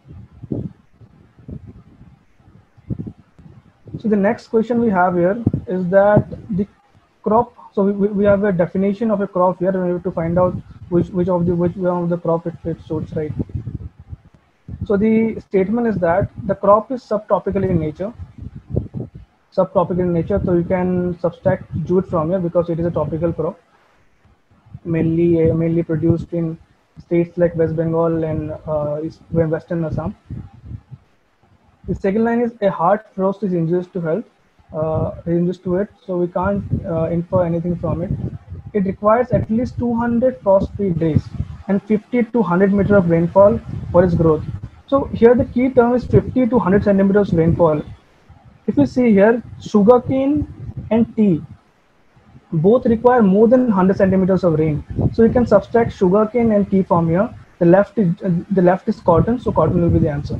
So the next question we have here is that the crop. So we, we have a definition of a crop here, and we have to find out which which of the which one of the crop it, it suits, right. So the statement is that the crop is subtropical in nature. Subtropical in nature, so you can subtract jute from here because it is a tropical crop, mainly uh, mainly produced in states like West Bengal and uh, Western Assam. The second line is, a hard frost is injurious to health, uh, injurious to it, so we can't uh, infer anything from it. It requires at least two hundred frost-free days and fifty to one hundred meter of rainfall for its growth. So here the key term is fifty to one hundred centimeters rainfall. If you see here, sugarcane and tea both require more than one hundred centimeters of rain. So you can subtract sugarcane and tea from here. The left is uh, the left is cotton, so cotton will be the answer.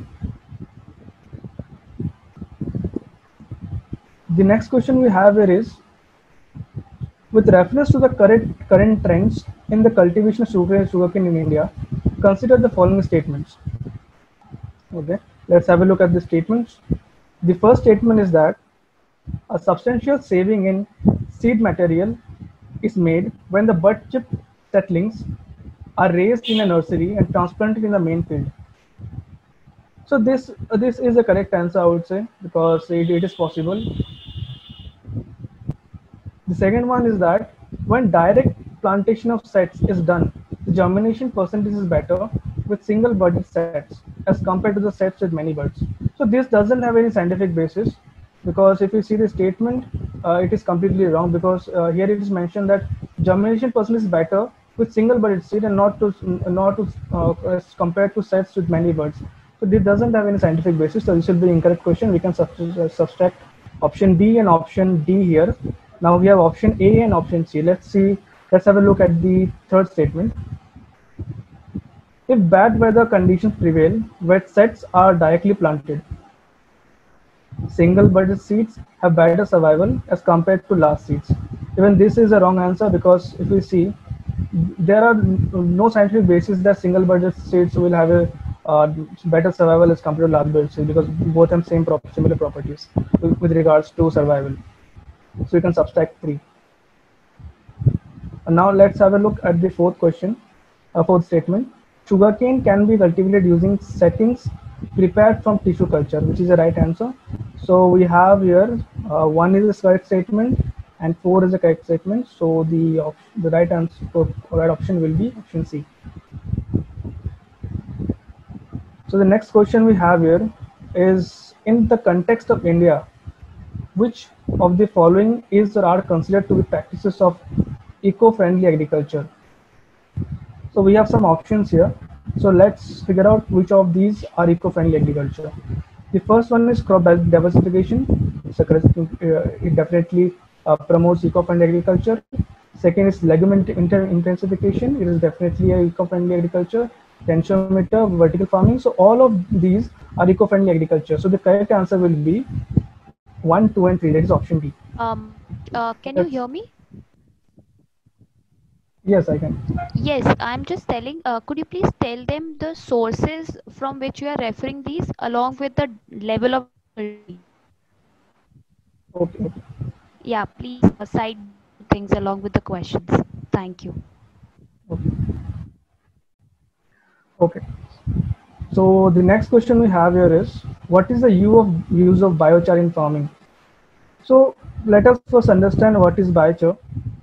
The next question we have here is, with reference to the current current trends in the cultivation of sugar sugarcane in India, consider the following statements. Okay, let's have a look at the statements. The first statement is that a substantial saving in seed material is made when the bud chip seedlings are raised in a nursery and transplanted in the main field. So this uh, this is the correct answer, I would say, because it, it is possible. The second one is that when direct plantation of sets is done, the germination percentage is better with single budded sets as compared to the sets with many buds. So this doesn't have any scientific basis, because if you see the statement, uh, it is completely wrong, because uh, here it is mentioned that germination percentage is better with single budded seed and not to not to uh, as compared to sets with many buds. So this doesn't have any scientific basis, so this will be an incorrect question. We can subtract option B and option D here. Now we have option A and option C. Let's see, let's have a look at the third statement. If bad weather conditions prevail, wet sets are directly planted. Single budded seeds have better survival as compared to last seeds. Even this is a wrong answer, because if we see, there are no scientific basis that single budded seeds will have a uh, better survival as compared to large budded seeds, because both have same prop similar properties with, with regards to survival. So you can subtract three. And now let's have a look at the fourth question, uh, fourth statement. Sugarcane can be cultivated using settings prepared from tissue culture, which is the right answer. So we have here uh, one is the correct statement and four is the correct statement. So the the right answer, right option will be option C. So the next question we have here is, in the context of India, which of the following is or are considered to be practices of eco-friendly agriculture? So we have some options here. So let's figure out which of these are eco-friendly agriculture. The first one is crop diversification. So it definitely uh, promotes eco-friendly agriculture. Second is legume intensification. It is definitely a eco-friendly agriculture. Tensiometer, vertical farming. So all of these are eco-friendly agriculture. So the correct answer will be one, two, and three. That is option D. Um, uh, can you hear me? Yes, I can. Yes, I'm just telling, uh, could you please tell them the sources from which you are referring these along with the level of difficulty? Okay. Yeah, please uh, cite things along with the questions. Thank you. Okay. Okay. So the next question we have here is, what is the use of, use of biochar in farming? So let us first understand what is biochar.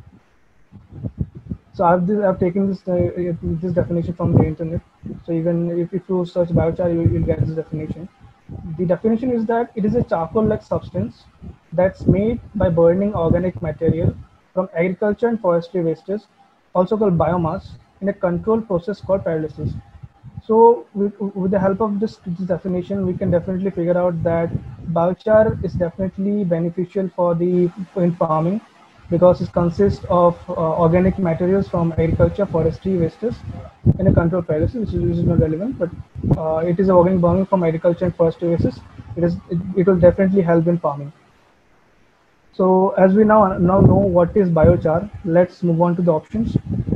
So I've, this, I've taken this uh, this definition from the internet. So even if, if you search biochar, you will get this definition. The definition is that it is a charcoal-like substance that's made by burning organic material from agriculture and forestry wastes, also called biomass, in a controlled process called pyrolysis. So with, with the help of this, this definition, we can definitely figure out that biochar is definitely beneficial for the in farming, because it consists of uh, organic materials from agriculture, forestry wastes in a controlled pyrolysis, which is, which is not relevant, but uh, it is organic burning from agriculture and forestry wastes. It is it, it will definitely help in farming. So as we now now know what is biochar, let's move on to the options.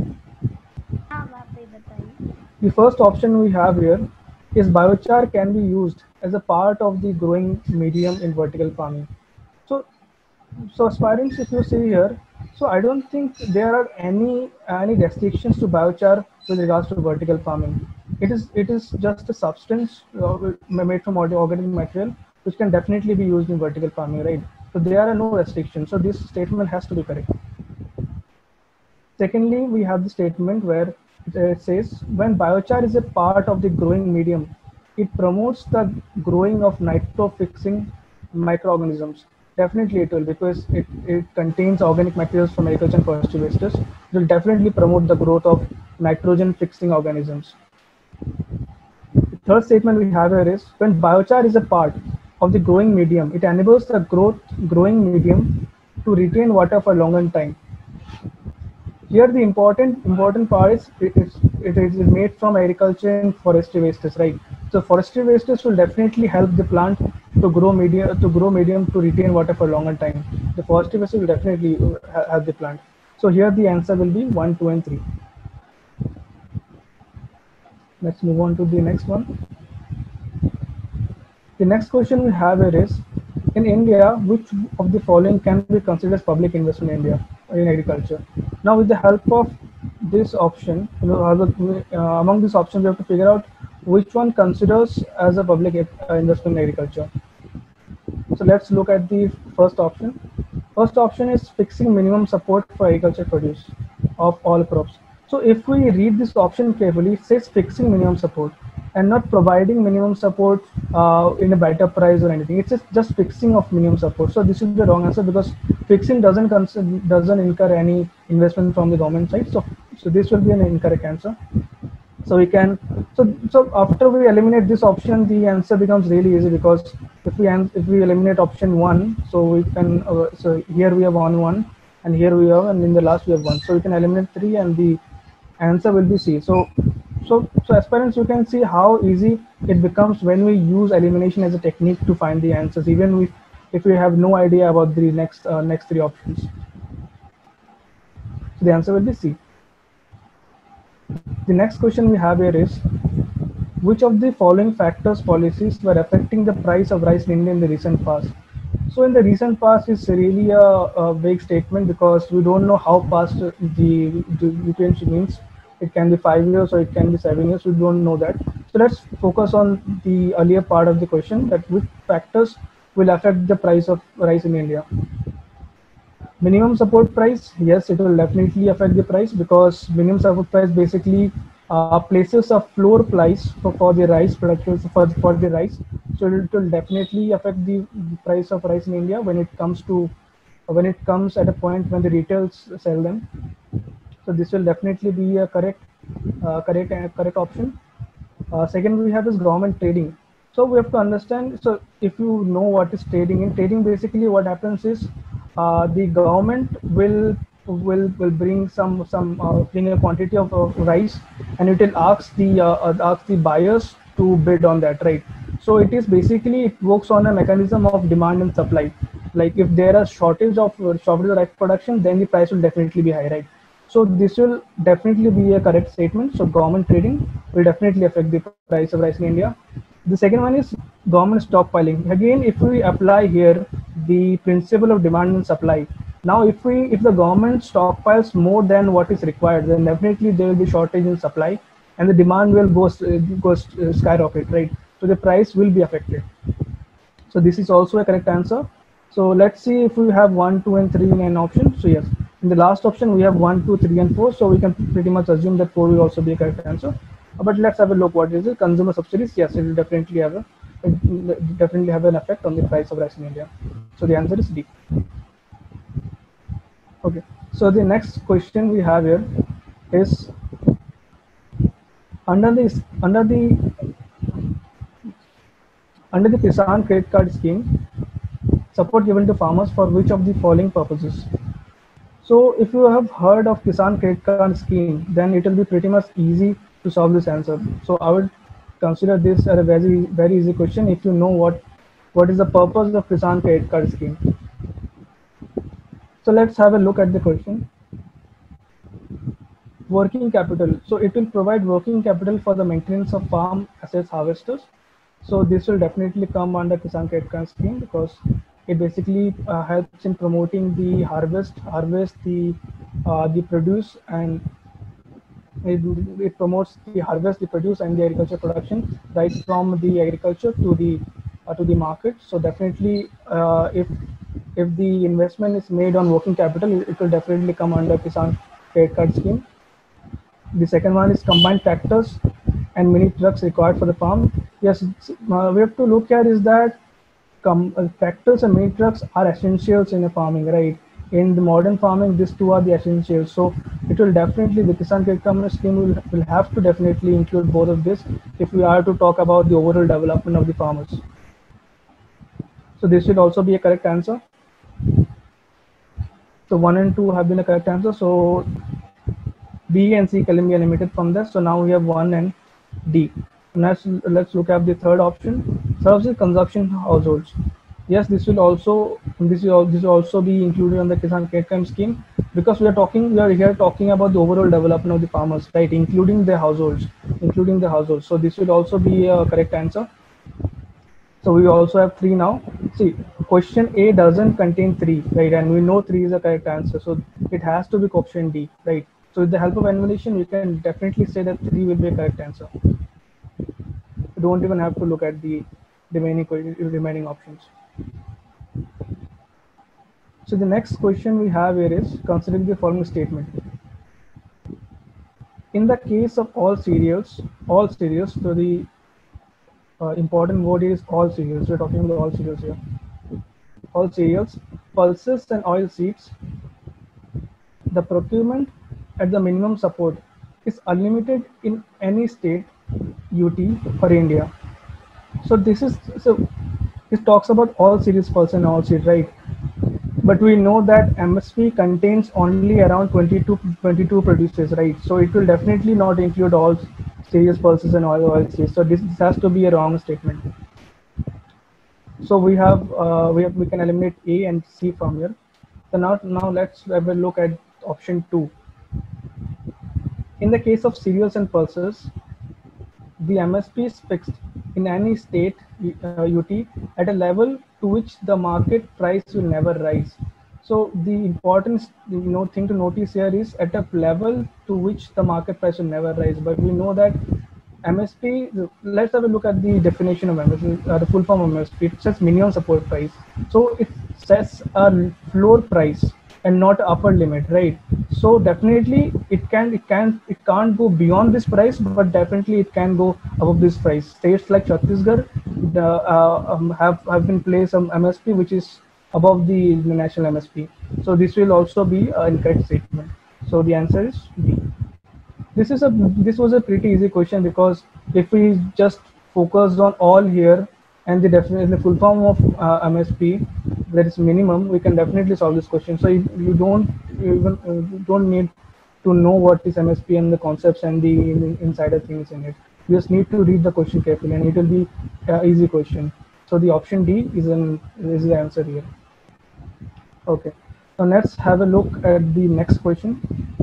The first option we have here is biochar can be used as a part of the growing medium in vertical farming. So, so aspirants, if you see here, so I don't think there are any any restrictions to biochar with regards to vertical farming. It is it is just a substance uh, made from organic material which can definitely be used in vertical farming, right? So there are no restrictions. So this statement has to be correct. Secondly, we have the statement where it says, when biochar is a part of the growing medium, it promotes the growing of nitro-fixing microorganisms. Definitely it will, because it, it contains organic materials from agriculture and forestry wastes. It will definitely promote the growth of nitrogen-fixing organisms. The third statement we have here is, when biochar is a part of the growing medium, it enables the growth growing medium to retain water for a longer time. Here the important important part is it is it is made from agriculture and forestry wastes, right? So forestry wastes will definitely help the plant to grow medium to grow medium to retain water for a longer time. The forestry wastes will definitely help the plant. So here the answer will be one, two, and three. Let's move on to the next one. The next question we have here is, in India, which of the following can be considered as public investment in India in agriculture? Now, with the help of this option, you know, uh, among these options, we have to figure out which one considers as a public uh, investment in agriculture. So let's look at the first option. First option is fixing minimum support for agriculture produce of all crops. So if we read this option carefully, it says fixing minimum support and not providing minimum support uh, in a better price or anything. It's just, just fixing of minimum support. So this is the wrong answer, because fixing doesn't doesn't incur any investment from the government side. So so this will be an incorrect answer. So we can so so after we eliminate this option, the answer becomes really easy, because if we if we eliminate option one, so we can uh, so here we have one one, and here we have, and in the last we have one. So we can eliminate three, and the answer will be C. So so so aspirants, you can see how easy it becomes when we use elimination as a technique to find the answers, even if if we have no idea about the next uh, next three options. So the answer will be C. The next question we have here is, which of the following factors policies were affecting the price of rice in India in the recent past? So in the recent past is really a, a vague statement, because we don't know how past the, the utility means. It can be five years or it can be seven years. We don't know that. So let's focus on the earlier part of the question, that which factors will affect the price of rice in India. Minimum support price, yes, it will definitely affect the price, because minimum support price basically uh, places a floor price for, for the rice production for, for the rice So it will definitely affect the price of rice in India when it comes to when it comes at a point when the retails sell them. So this will definitely be a correct uh, correct uh, correct option. Uh, second, we have is government trading. So we have to understand. So if you know what is trading, in trading basically what happens is uh, the government will will will bring some some uh, bring a quantity of, of rice, and it will ask the uh, uh, ask the buyers to bid on that, right? So it is basically it works on a mechanism of demand and supply. Like if there are shortage of uh, shortage of rice production, then the price will definitely be high, right? So this will definitely be a correct statement. So government trading will definitely affect the price of rice in India. The second one is government stockpiling. Again, if we apply here the principle of demand and supply, now if we if the government stockpiles more than what is required, then definitely there will be shortage in supply, and the demand will go go skyrocket, right? So the price will be affected. So this is also a correct answer. So let's see if we have one, two, and three in an option. So yes, in the last option we have one, two, three, and four. So we can pretty much assume that four will also be a correct answer. But let's have a look. What is it? Consumer subsidies? Yes, it will definitely have a it definitely have an effect on the price of rice in India. So the answer is D. Okay. So the next question we have here is under this under the under the Kisan Credit Card Scheme, support given to farmers for which of the following purposes? So if you have heard of Kisan Credit Card Scheme, then it will be pretty much easy to solve this answer. So I would consider this as a very very easy question if you know what what is the purpose of Kisan Credit Card Scheme. So let's have a look at the question. Working capital. So it will provide working capital for the maintenance of farm assets harvesters. So this will definitely come under Kisan Credit Card Scheme because it basically uh, helps in promoting the harvest, harvest the uh, the produce, and it, it promotes the harvest, the produce, and the agriculture production right from the agriculture to the uh, to the market. So definitely, uh, if if the investment is made on working capital, it will definitely come under Kisan Credit Card Scheme. The second one is combined tractors and mini trucks required for the farm. Yes, uh, we have to look at is that com uh, tractors and mini trucks are essentials in a farming, right? In the modern farming, these two are the essentials. So it will definitely, the Kisan Credit Card Scheme will, will have to definitely include both of this if we are to talk about the overall development of the farmers. So this should also be a correct answer. So one and two have been a correct answer. So B and C can be eliminated from this. So now we have one and D. Let's let's look at the third option. Services consumption households. Yes, this will also this will this will also be included on the Kisan Credit Card Scheme because we are talking we are here talking about the overall development of the farmers, right? Including the households, including the households. So this will also be a correct answer. So we also have three now. See, question A doesn't contain three, right? And we know three is the correct answer. So it has to be option D, right? So with the help of elimination, we can definitely say that three will be a correct answer. You don't even have to look at the remaining remaining options. So the next question we have here is considering the following statement. In the case of all cereals, all cereals, so the uh, important word is all cereals. We're talking about all cereals here. All cereals, pulses and oil seeds, the procurement at the minimum support is unlimited in any state, U T or India. So this is so this talks about all cereals, pulses and all seeds, right? But we know that M S P contains only around twenty-two, twenty-two producers, right? So it will definitely not include all cereals, pulses and oil oil seeds. So this, this has to be a wrong statement. So we have uh, we have we can eliminate A and C from here. So now now let's have a look at option two. In the case of cereals and pulses, the M S P is fixed in any state, uh, U T, at a level to which the market price will never rise. So the important you know thing to notice here is at a level to which the market price will never rise. But we know that M S P, let's have a look at the definition of M S P, uh, the full form of M S P. It says minimum support price. So it sets a floor price and not upper limit, right? So definitely it can it can it can't go beyond this price, but definitely it can go above this price. States like Chhattisgarh, the, uh, um, have have been placed some M S P which is above the, the national M S P. So this will also be an incorrect statement. So the answer is D. This is a this was a pretty easy question, because if we just focused on all here and the definitely the full form of uh, M S P, that is minimum, we can definitely solve this question. So you, you don't you even uh, you don't need to know what is M S P and the concepts and the insider things in it. You just need to read the question carefully, and it will be an easy question. So the option D is an is the answer here. Okay, so let's have a look at the next question.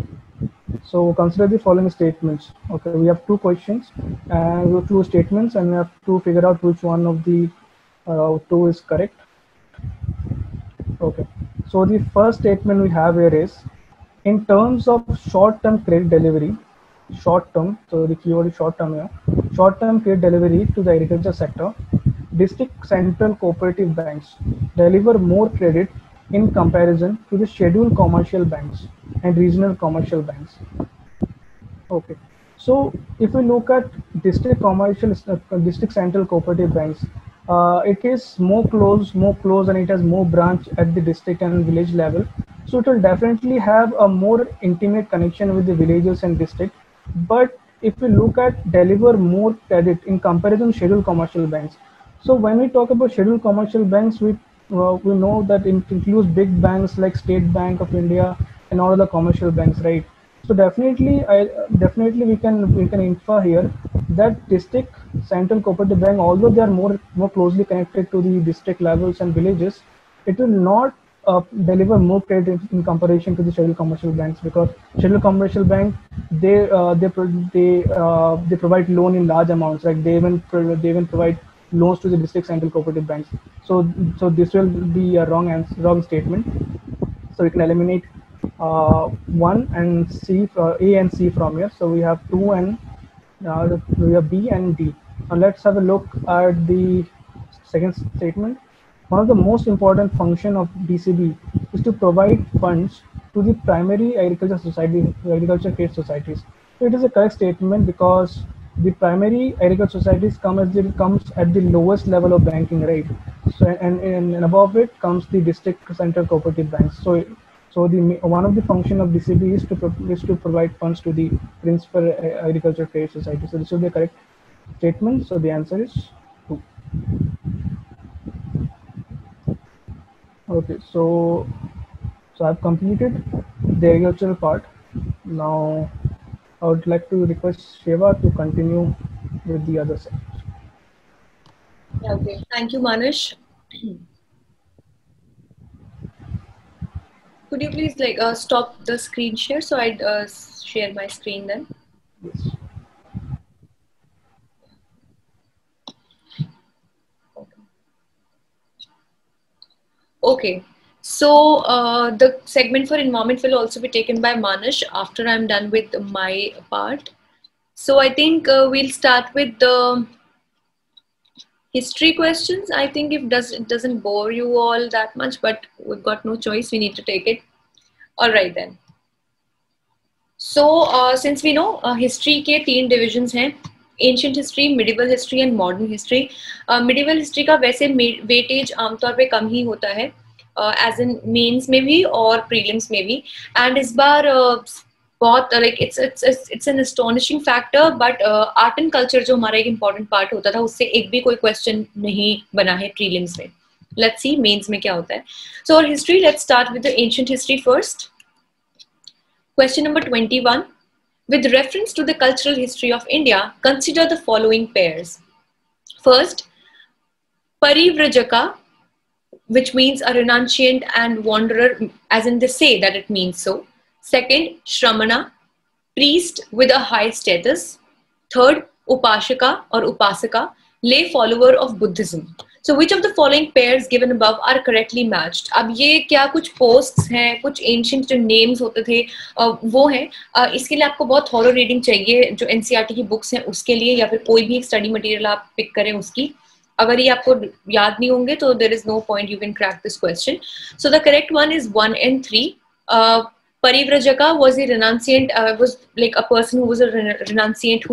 So consider the following statements. Okay, we have two questions and we have two statements, and we have to figure out which one of the uh, two is correct. Okay, so the first statement we have here is, in terms of short-term credit delivery, short-term, so the keyword is short-term here, short-term credit delivery to the agriculture sector, district central cooperative banks deliver more credit in comparison to the scheduled commercial banks and regional commercial banks. Okay, so if we look at district commercial, uh, district central cooperative banks, uh, it is more close, more close, and it has more branch at the district and village level. So it will definitely have a more intimate connection with the villages and district. But if we look at deliver more credit in comparison to scheduled commercial banks, so when we talk about scheduled commercial banks, we uh, we know that it includes big banks like State Bank of India and all the commercial banks, right? So definitely, I definitely we can we can infer here that district central cooperative bank, although they are more more closely connected to the district levels and villages, it will not uh, deliver more credit in comparison to the scheduled commercial banks, because scheduled commercial bank, they uh, they they uh, they provide loan in large amounts, like they even they even provide loans to the district central cooperative banks. So so this will be a wrong answer, wrong statement. So we can eliminate uh, one and C, uh, A and C from here. So we have two and uh, we have B and D. Now let's have a look at the second statement. One of the most important function of D C B is to provide funds to the primary agriculture society, agriculture trade societies. So it is a correct statement, because the primary agriculture societies come as the, comes at the lowest level of banking, right? So and, and, and above it comes the district central cooperative banks. So so the one of the function of D C B is to is to provide funds to the principal agriculture trade society. So this will be a correct statement. So the answer is two. Okay, so so I've completed the agricultural part. Now I would like to request Sheva to continue with the other sections. Yeah, okay, thank you, Manish. Could you please like uh, stop the screen share so I'd uh, share my screen then? Yes. Okay, so uh, the segment for environment will also be taken by Manish after I'm done with my part. So I think uh, we'll start with the history questions. I think if does, it doesn't bore you all that much, but we've got no choice, we need to take it. All right then. So uh, since we know uh, history के तीन divisions हैं, ancient history, medieval history and modern history. Uh, medieval history का वैसे weightage आमतौर पे कम ही होता है, uh, as in mains में भी और prelims में भी. And इस बार uh, बहुत like it's it's it's an astonishing factor, but uh, art and culture जो हमारा एक important part होता था, उससे एक भी कोई question नहीं बना है prelims में. Let's see mains में क्या होता है. So our history, let's start with the ancient history first. Question number twenty-one. With reference to the cultural history of India, consider the following pairs. First, Parivrajaka, which means a renunciant and wanderer, as in they say that it means so. Second, Shramana, priest with a high status. Third, Upashaka or Upasaka, lay follower of Buddhism. So which of the following pairs given above are correctly matched? अब ये क्या कुछ posts हैं, कुछ ancient जो names होते थे uh, वो हैं. uh, इसके लिए आपको बहुत thorough reading चाहिए, जो N C E R T की books हैं उसके लिए, या फिर कोई भी एक study material आप pick करें उसकी. अगर ये आपको याद नहीं होंगे तो there is no point you can crack this question. So the correct one is one and three. Uh, Parivrajaka was a renunciant, uh, was like a person who was a renunciant who left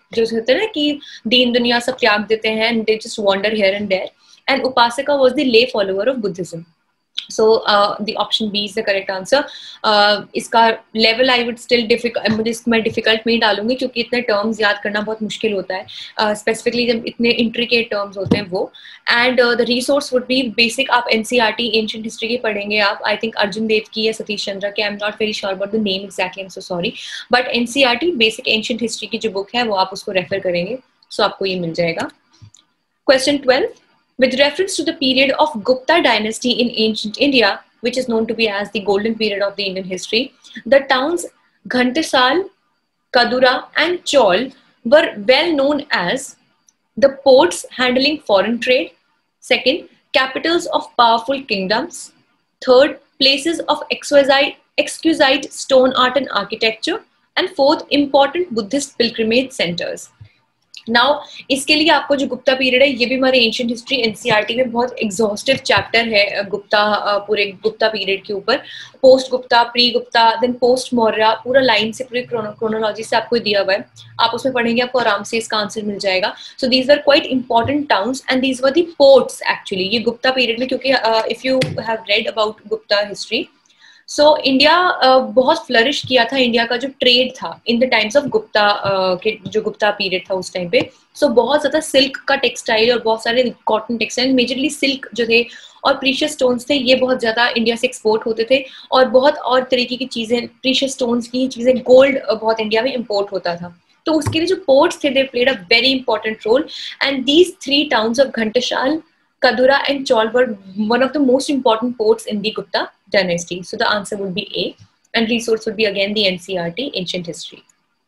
जो होते हैं ना कि दीन दुनिया सब त्याग देते हैं and they just wander here and there, and Upasaka was the lay follower of Buddhism. So uh, the option B is the correct answer. uh, इसका level I would still difficult, मुझे इसमें difficult में ही डालूंगी क्योंकि इतने terms याद करना बहुत मुश्किल होता है, uh, specifically जब इतने intricate terms होते हैं वो. And uh, the resource would be basic, आप N C R T ancient history की पढ़ेंगे आप, I think अर्जुन देव की या सतीश चंद्र की, I'm not very sure about the name exactly, I'm so sorry, but N C R T basic ancient history की जो book है वो आप उसको refer करेंगे, so आपको ये मिल जाएगा. Question twelve. With reference to the period of Gupta dynasty in ancient India, which is known to be as the golden period of the Indian history, the towns Ghantasal, Kadura and Chaul were well known as the ports handling foreign trade, second, capitals of powerful kingdoms, third, places of exquisite, exquisite stone art and architecture, and fourth, important Buddhist pilgrimage centers. Now इसके लिए आपको जो Gupta period है ये भी हमारे ancient history NCERT में बहुत एग्जॉस्टिव चैप्टर है गुप्ता पूरे गुप्ता पीरियड के ऊपर, post Gupta, pre Gupta, then post Maurya, पूरा लाइन से पूरी क्रोनोलॉजी से आपको दिया हुआ है, आप उसमें पढ़ेंगे आपको आराम से इसका आंसर मिल जाएगा. So these are quite important towns and these were the ports actually ये गुप्ता पीरियड में, क्योंकि if you have read about Gupta history, so so, India uh, बहुत फ्लरिश किया था, इंडिया का जो ट्रेड था in the times of Gupta uh, के जो गुप्ता पीरियड था उस टाइम पे. सो so, बहुत ज़्यादा सिल्क का टेक्सटाइल और बहुत सारे कॉटन टेक्सटाइल, मेजरली सिल्क जो थे और प्रीशियस स्टोन्स थे, ये बहुत ज़्यादा इंडिया से एक्सपोर्ट होते थे, और बहुत और तरीके की चीज़ें, प्रीशियस स्टोन्स की चीज़ें, गोल्ड बहुत इंडिया में इम्पोर्ट होता था. तो उसके लिए जो पोर्ट्स थे they played a very important role, and these three towns of Ghantasala, Kadura and Chaul were one of the most important ports in the Gupta dynasty. So the answer would be A, and resource would be again the N C R T ancient history.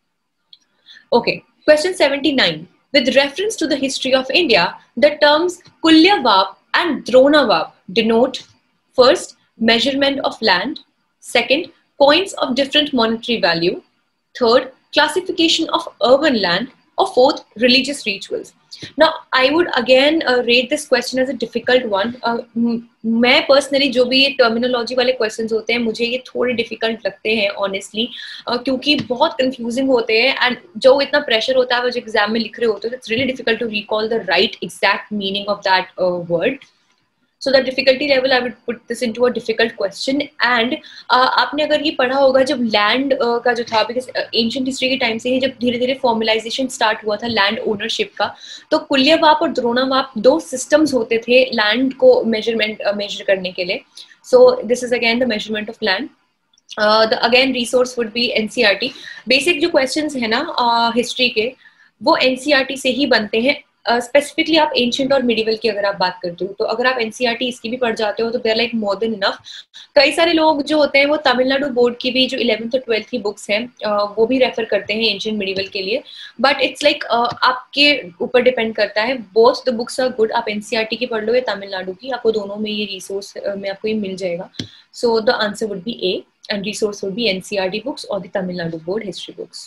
Okay, question seventy-nine. With reference to the history of India, the terms Kulyavap and Dronavap denote first, measurement of land, second, points of different monetary value, third, classification of urban land, or fourth, religious rituals. Now, I would again uh, rate this question as a difficult one. Uh, मैं personally जो भी ये terminology वाले questions होते हैं मुझे ये थोड़े difficult लगते हैं honestly, uh, क्योंकि बहुत confusing होते हैं, and जो इतना pressure होता है वो जो exam में लिख रहे होते हैं, it's really difficult to recall the right exact meaning of that uh, word. So the difficulty level, I would put this into a difficult question. And uh, आपने अगर ये पढ़ा होगा जब लैंड uh, का जो था, बिकॉज एंशिएंट हिस्ट्री के टाइम से ही जब धीरे धीरे फॉर्मलाइजेशन स्टार्ट हुआ था लैंड ओनरशिप का, तो कुल्यवाप और द्रोणावाप दो सिस्टम्स होते थे लैंड को मेजरमेंट मेजर करने के लिए. So this is again the measurement of land. The again resource would be NCERT. Basic जो क्वेश्चंस है ना हिस्ट्री uh, के, वो एनसीईआरटी से ही बनते हैं. स्पेसिफिकली uh, आप एंशिएंट और मिडिवल की अगर आप बात करते हो, तो अगर आप एनसीईआरटी इसकी भी पढ़ जाते हो तो there like more than enough. कई सारे लोग जो होते हैं वो तमिलनाडु बोर्ड की भी जो इलेवेंथ और ट्वेल्थ की बुक्स हैं uh, वो भी रेफर करते हैं एंशिएंट मिडिवल के लिए, बट इट्स लाइक आपके ऊपर डिपेंड करता है. Both the books are good, आप एनसीईआरटी की पढ़ लो या तमिलनाडु की, आपको दोनों में ये रिसोर्स uh, में आपको ये मिल जाएगा. So the answer would be A, and resource would be NCERT books और the Tamil Nadu board history books.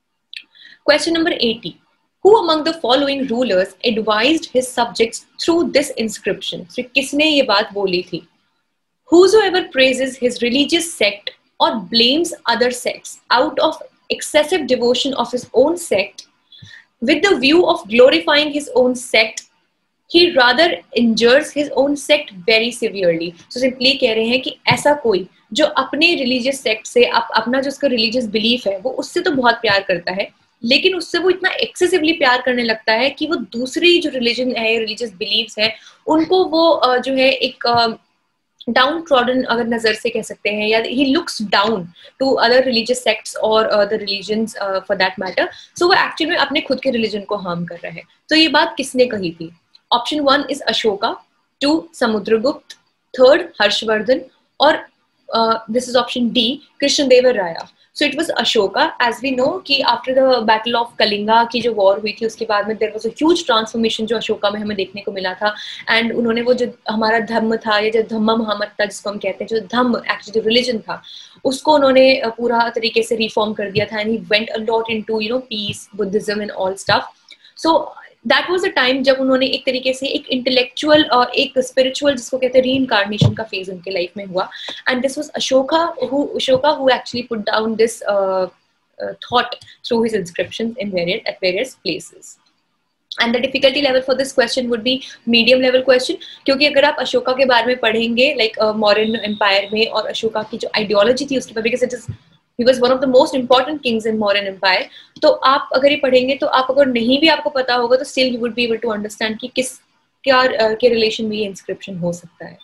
Question number eighty. Who among the following rulers advised his subjects through this inscription? So, किसने ये बात बोली थी? Whosoever praises his religious sect or blames other sects out of excessive devotion of his own sect, with the view of glorifying his own sect, he rather injures his own sect very severely. So simply कह रहे हैं कि ऐसा कोई जो अपने religious sect से up, अपना जो उसका religious belief है वो उससे तो बहुत प्यार करता है, लेकिन उससे वो इतना एक्सेसिवली प्यार करने लगता है कि वो दूसरी जो रिलीजन है, रिलीजियस बिलीव्स है, उनको वो जो है एक डाउन ट्रॉडन अगर नजर से कह सकते हैं, या he looks down to other religious sects और the religions for that matter. So वो एक्चुअली में अपने खुद के रिलीजन को हार्म कर रहा है. तो ये बात किसने कही थी? Option one is Ashoka, two Samudragupta, third Harshavardhana, और this is option D Krishnadevaraya. So it was Ashoka. As we know कि after the battle of Kalinga की जो war हुई थी उसके बाद में there was a huge transformation जो अशोका में हमें देखने को मिला था, and उन्होंने वो जो हमारा धम्म था या जो धम्म मोहम्मद था जिसको हम कहते हैं, जो धम्म एक्चुअली जो रिलीजन था उसको उन्होंने पूरा तरीके से रिफॉर्म कर दिया था, and he went a lot into you know peace, Buddhism and all stuff. So that was a time जब उन्होंने एक तरीके से एक इंटेलेक्चुअल और एक स्पिरिचुअल जिसको कहते हैं रीइंकार्नेशन का फेज उनके लाइफ में हुआ, and this was Ashoka who Ashoka who actually put down this uh, thought through his inscriptions in various at various places. And the difficulty level for this question would be medium level question, क्योंकि अगर आप अशोका के बारे में पढ़ेंगे like uh, Mauryan Empire में और अशोका की जो ideology थी उसके बाद, because it is he was one of the most important kings in Mauryan Empire, तो आप अगर ये पढ़ेंगे तो आप अगर नहीं भी आपको पता होगा तो still you would be able to understand कि किस क्या uh, के relation में ये inscription हो सकता है.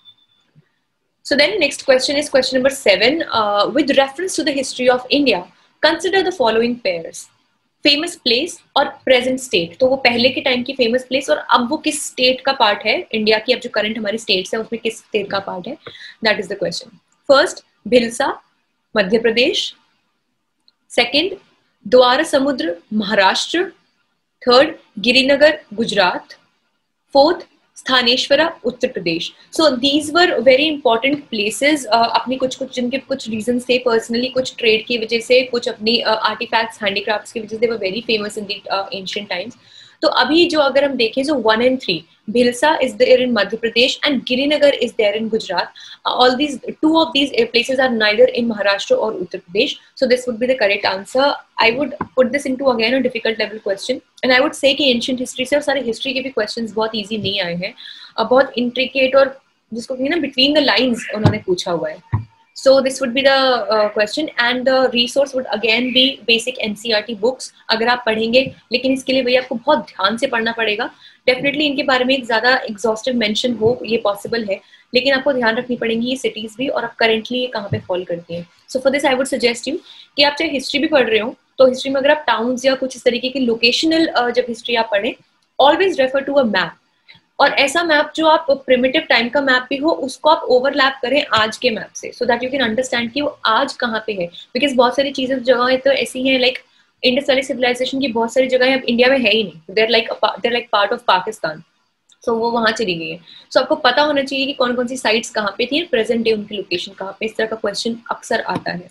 So then next question is question number seven. Uh, with reference to the history of India, consider the following pairs. Famous place और present state. तो वो पहले के टाइम की famous place और अब वो किस state का part है, इंडिया की अब जो current हमारी states है उसमें किस state का part है, that is the question. First, Bhilsa, Madhya Pradesh. Second, Dwarasamudra, Maharashtra. Third, Girinagar, Gujarat. Fourth, Sthaneshvara, Uttar Pradesh. So these were very important places. अपनी कुछ कुछ जिनके कुछ रीजंस थे, पर्सनली कुछ ट्रेड की वजह से, कुछ अपनी आर्टिफैक्ट्स हैंडीक्राफ्ट्स की वजह से, वो very famous in the ancient times. तो अभी जो अगर हम देखें जो one and three, Bhilsa is there in Madhya Pradesh and Girinagar is there in Gujarat. All these two of these places are neither in Maharashtra और Uttar Pradesh. So this would be the correct answer. I would put this into again a difficult level question and I would say कि ancient history से और सारे history के भी questions बहुत easy नहीं आए हैं. uh, बहुत इंट्रिकेट और जिसको कहें ना बिटवीन द लाइंस उन्होंने पूछा हुआ है. So this would be the uh, question and the resource would again be basic N C E R T books. अगर आप पढ़ेंगे, लेकिन इसके लिए भैया आपको बहुत ध्यान से पढ़ना पड़ेगा. Definitely इनके बारे में एक ज़्यादा exhaustive mention हो ये possible है, लेकिन आपको ध्यान रखनी पड़ेंगी ये cities भी और आप currently ये कहाँ पे fall करती हैं. So for this I would suggest you कि आप चाहे history भी पढ़ रहे हो तो history में अगर आप towns या कुछ इस तरीके की locational uh, जब history आप पढ़ें, always refer to a map. और ऐसा मैप जो आप प्रिमिटिव टाइम का मैप भी हो उसको आप ओवरलैप करें आज के मैप से, so that you can understand कि वो आज कहाँ पे है. बिकॉज बहुत सारी चीजें जगह तो ऐसी हैं, लाइक इंडस वैली सिविलाइजेशन की बहुत सारी जगह अब इंडिया में है ही नहीं. There like there like part of Pakistan, so वो वहाँ चली गई है. सो so, आपको पता होना चाहिए कि कौन कौन सी साइट्स कहाँ पे थी, प्रेजेंट डे उनकी लोकेशन कहाँ पे. इस तरह का क्वेश्चन अक्सर आता है.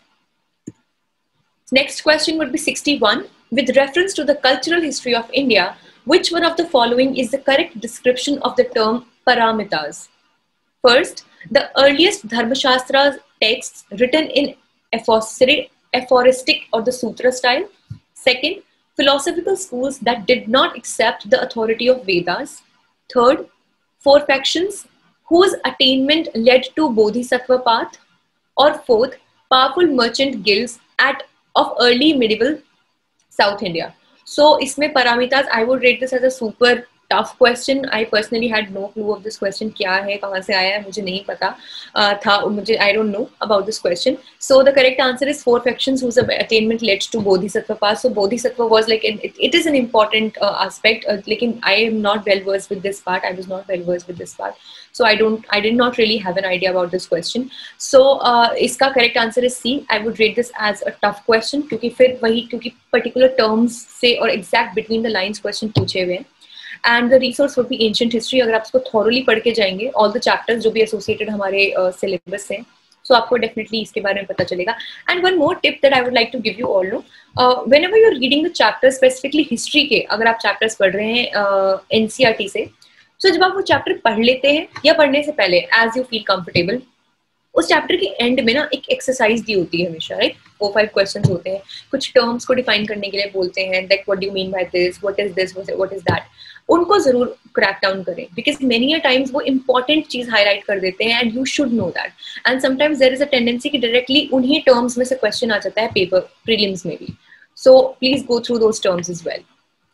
Next question would be sixty one. With reference to the cultural history of India, which one of the following is the correct description of the term paramitas? First, the earliest Dharmashastra texts written in aphoristic, aphoristic or the sutra style. Second, philosophical schools that did not accept the authority of Vedas. Third, four factions whose attainment led to Bodhisattva path. Or fourth, powerful merchant guilds at of early medieval South India. So इसमें paramitas, I would rate this as a super tough question. I personally had no clue of this question. क्या है, कहाँ से आया है, मुझे नहीं पता uh, था मुझे. I don't know about this question. So the correct answer is four factions whose attainment led to Bodhisattva path. So Bodhisattva was like an, it, it is an important uh, aspect. Uh, लेकिन I am not well versed with this part. I was not well versed with this part. So I don't, I did not really have an idea about this question. So uh, इसका correct answer is C. I would rate this as a tough question क्योंकि फिर वही क्योंकि particular terms से और exact between the lines question पूछे हुए हैं. And the resource would be ancient history. अगर आप इसको thoroughly पढ़ के जाएंगे, all the chapters जो भी associated हमारे uh, syllabus से, so आपको definitely इसके बारे में पता चलेगा. And one more tip that I would like to give you all know, uh, whenever you're reading the chapters, specifically history के अगर आप chapters पढ़ रहे हैं uh, N C E R T से, so जब आप वो चैप्टर पढ़ लेते हैं या पढ़ने से पहले एज यू फील कंफर्टेबल, उस चैप्टर के एंड में ना एक एक्सरसाइज दी होती है हमेशा, राइट. फोर फाइव क्वेश्चंस होते हैं, कुछ टर्म्स को डिफाइन करने के लिए बोलते हैं, like what do you mean by this, what is this, what is that. उनको जरूर क्रैक डाउन करें बिकॉज मेनी अ टाइम्स वो इंपॉर्टेंट चीज हाईलाइट कर देते हैं and you should know that. And sometimes there is a tendency कि directly उन्हीं टर्म्स में से क्वेश्चन आ जाता है पेपर प्रीलिम्स में भी. So please go through those terms as well.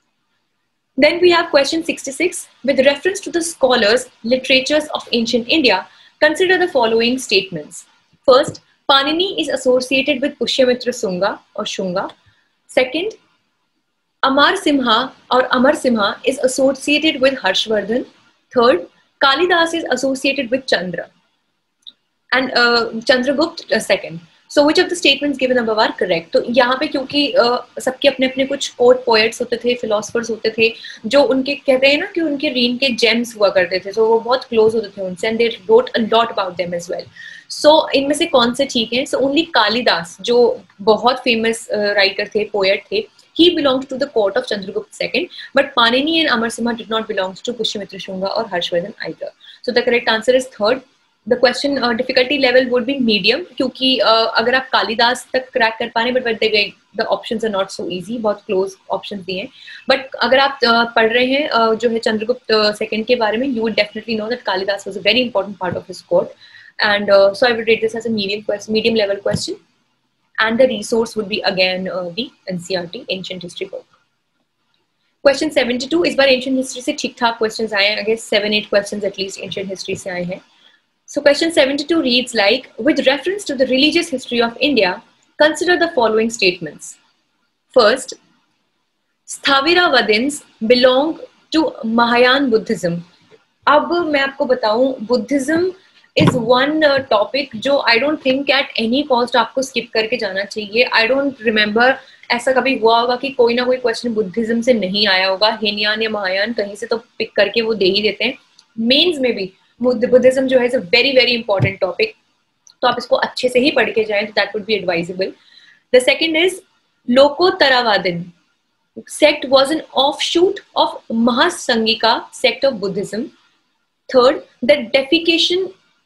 Then we have question sixty-six. With reference to the scholars, literatures of ancient India, consider the following statements. First, Panini is associated with Pushyamitra Sunga or Shunga. Second, Amar Simha or Amar Simha is associated with Harshvardhan. Third, Kalidas is associated with Chandra. And uh, Chandragupta uh, second. So which of the statements given above are correct? तो यहाँ पे क्योंकि uh, सबके अपने अपने कुछ court poets होते थे, फिलोसफर्स होते थे जो उनके कहते हैं ना कि उनके रीन के जेम्स हुआ करते थे, so वो बहुत क्लोज होते थे उनसे and they wrote a lot about them as well. So इनमें से कौन से ठीक है? सो ओनली कालिदास जो बहुत फेमस राइटर थे, पोएट थे, he belonged to the court of Chandragupta second, but Panini and Amar Simha did not belong to Pushyamitra Shunga or Harshvardhan either. So the correct answer is third. The question difficulty level would be medium, क्योंकि uh, अगर आप कालिदास तक crack कर पा रहे हैं, but the options are not so easy, बहुत close options दिए हैं. बट अगर आप uh, पढ़ रहे हैं uh, जो है चंद्रगुप्त सेकंड uh, के बारे में, you would definitely know that Kalidasa was a very important part of his court, and so I would rate this as a medium question, medium level question. And the resource would be again the NCERT ancient history book. Question seventy two, इस बार ancient history से ठीक ठाक questions आए हैं. I guess seven eight questions at least ancient history से आए हैं. So question seventy-two reads like, with reference to the religious history of India, consider the following statements. First, Sthaviravadins belong to Mahayana Buddhism. अब मैं आपको बताऊं, Buddhism is one uh, topic जो I don't think at any cost आपको skip करके जाना चाहिए. I don't remember ऐसा कभी हुआ होगा कि कोई ना कोई क्वेश्चन बुद्धिज्म से नहीं आया होगा. हिनयान या महायान कहीं से तो पिक करके वो दे ही देते हैं. मेंस में भी बुद्धिज्म जो है is a very very important topic, तो आप इसको अच्छे से ही पढ़ के जाएं, तो that would be advisable. The second is Lokottaravadin sect was an offshoot of Mahasangika sect of Buddhism. Third, the deification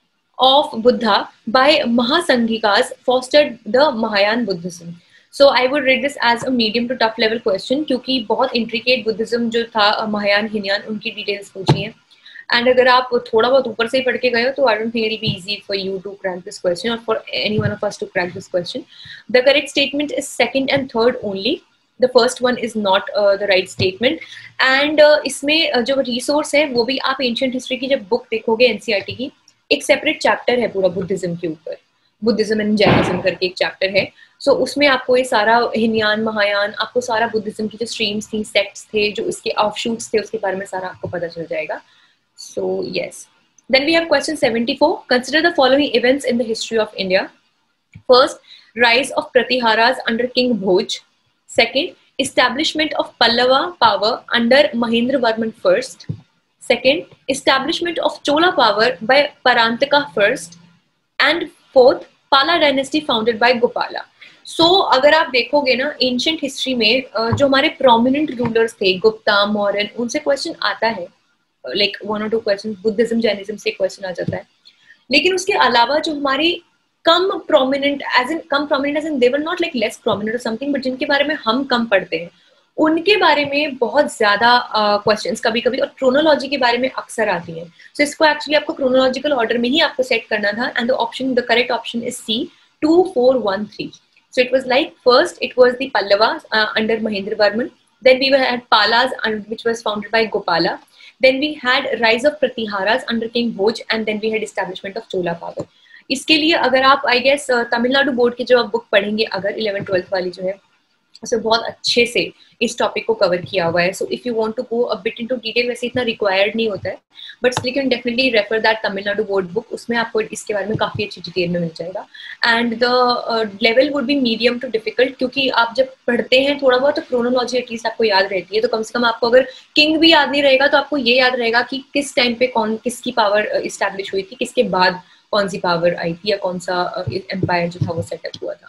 of Buddha by Mahasangikas fostered the Mahayana Buddhism. So I would rate this as a medium to tough level question, क्योंकि बहुत intricate Buddhism जो था महायान हिनयान उनकी details पूछी हैं. And अगर आप थोड़ा बहुत ऊपर से ही पढ़ के गए हो तो I don't think it will be easy for you to crack this question और for anyone of us to crack this question. The correct statement is second and third only. The first one is not the right statement. And इसमें uh, जो resource है वो भी आप ancient history की जब book देखोगे एनसीईआरटी की, एक सेपरेट चैप्टर है पूरा बुद्धिज्म के ऊपर, बुद्धिज्म एंड जैनिज्म करके एक चैप्टर है. सो so, उसमें आपको ये सारा हिनयान महायान, आपको सारा बुद्धिज्म की जो स्ट्रीम्स थी, सेक्ट्स थे, जो इसके ऑफशूट्स थे, उसके बारे में सारा आपको पता चल जाएगा. So yes. Then we have question seventy-four. Consider the following events in the history of India. First, rise of Pratiharas under King Bhoj. Second, establishment of Pallava power under Mahendravarman first. Second, establishment of Chola power by Parantaka first. And fourth, Pala dynasty founded by Gopala. So अगर आप देखोगे ना ancient history में जो हमारे prominent rulers थे, गुप्ता, मौर्यन, उनसे question आता है, लाइक वन और टू क्वेश्चन. बुद्धिज्म जैनिज्म से क्वेश्चन आ जाता है. लेकिन उसके अलावा जो हमारी कम प्रोमिनेंट एज इन कम prominent as in they were not like less prominent और समथिंग, बट जिनके बारे में हम कम पढ़ते हैं, उनके बारे में बहुत ज्यादा क्वेश्चंस uh, कभी कभी और क्रोनोलॉजी के बारे में अक्सर आती हैं. सो so, इसको एक्चुअली आपको क्रोनोलॉजिकल ऑर्डर में ही आपको सेट करना था. And the option, the correct option is C, two four one three. So it was like, first it was the Pallavas uh, under Mahendravarman. Then we had Palas, which was founded by Gopala. Then we had rise of Pratiharas under King Bhoj, and then we had establishment of Chola power. इसके लिए अगर आप I guess Tamil Nadu board की जो आप book पढ़ेंगे, अगर eleven twelfth वाली जो है, उसमें बहुत अच्छे से इस टॉपिक को कवर किया हुआ है. So if you want to go a bit into detail, वैसे इतना रिक्वायर्ड नहीं होता है, but you can definitely refer that Tamil Nadu board book. उसमें आपको इसके बारे में काफी अच्छी डिटेल में मिल जाएगा. And the level would be medium to difficult, क्योंकि आप जब पढ़ते हैं थोड़ा बहुत तो क्रोनोलॉजी एटलीस्ट आपको याद रहती है. तो कम से कम आपको अगर किंग भी याद नहीं रहेगा तो आपको ये याद रहेगा कि किस टाइम पे कौन किसकी पावर इस्टेब्लिश हुई थी, किसके बाद कौन सी पावर आई थी, या कौन सा एम्पायर जो था वो सेटअप हुआ था.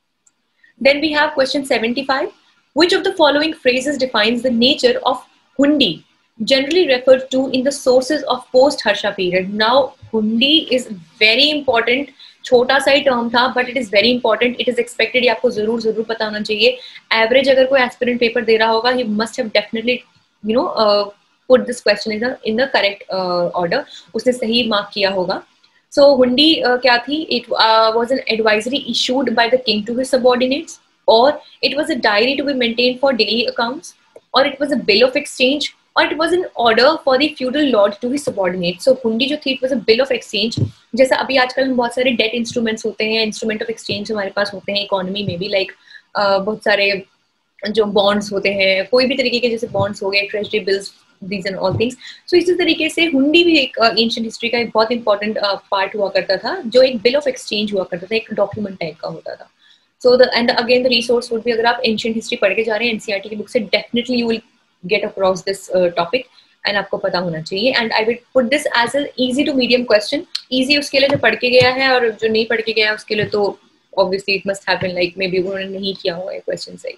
Then we have question seventy-five. Which of the following phrases defines the nature of hundi, generally referred to in the sources of post-Harsha period? Now, hundi is very important. छोटा सा ही term था, but it is very important. It is expected. ये आपको जरूर जरूर पता होना चाहिए. Average अगर कोई aspirant paper दे रहा होगा, he must have definitely, you know, uh, put this question in the in the correct uh, order. उसने सही मार्क किया होगा. So hundi uh, क्या थी? It uh, was an advisory issued by the king to his subordinates, or it was a diary to be maintained for daily accounts, or it was a bill of exchange, or it was an order for the feudal lord to his subordinates. So hundi जो थी, it was a bill of exchange. जैसा अभी आजकल बहुत सारे debt instruments होते हैं, instrument of exchange हमारे पास होते हैं economy में भी, like uh, बहुत सारे जो bonds होते हैं, कोई भी तरीके के, जैसे bonds हो गए, treasury bills, these and all things. So इसी तरीके से हुंडी भी एक एंशिएंट uh, हिस्ट्री का एक बहुत इंपॉर्टेंट पार्ट हुआ करता था, जो एक बिल ऑफ एक्सचेंज हुआ करता था, एक डॉक्यूमेंट टाइप का होता था. So the end again the resource would be, अगर आप एंशिएंट हिस्ट्री पढ़ के जा रहे हैं एनसीईआरटी की बुक से, definitely you will get across this topic and आपको पता होना चाहिए. And I will put this as an easy to medium question. Easy उसके लिए जो पढ़ के गया है, और जो नहीं पढ़ के गया है उसके लिए तो obviously it must have been like maybe उन्होंने नहीं किया हुआ है क्वेश्चन सही.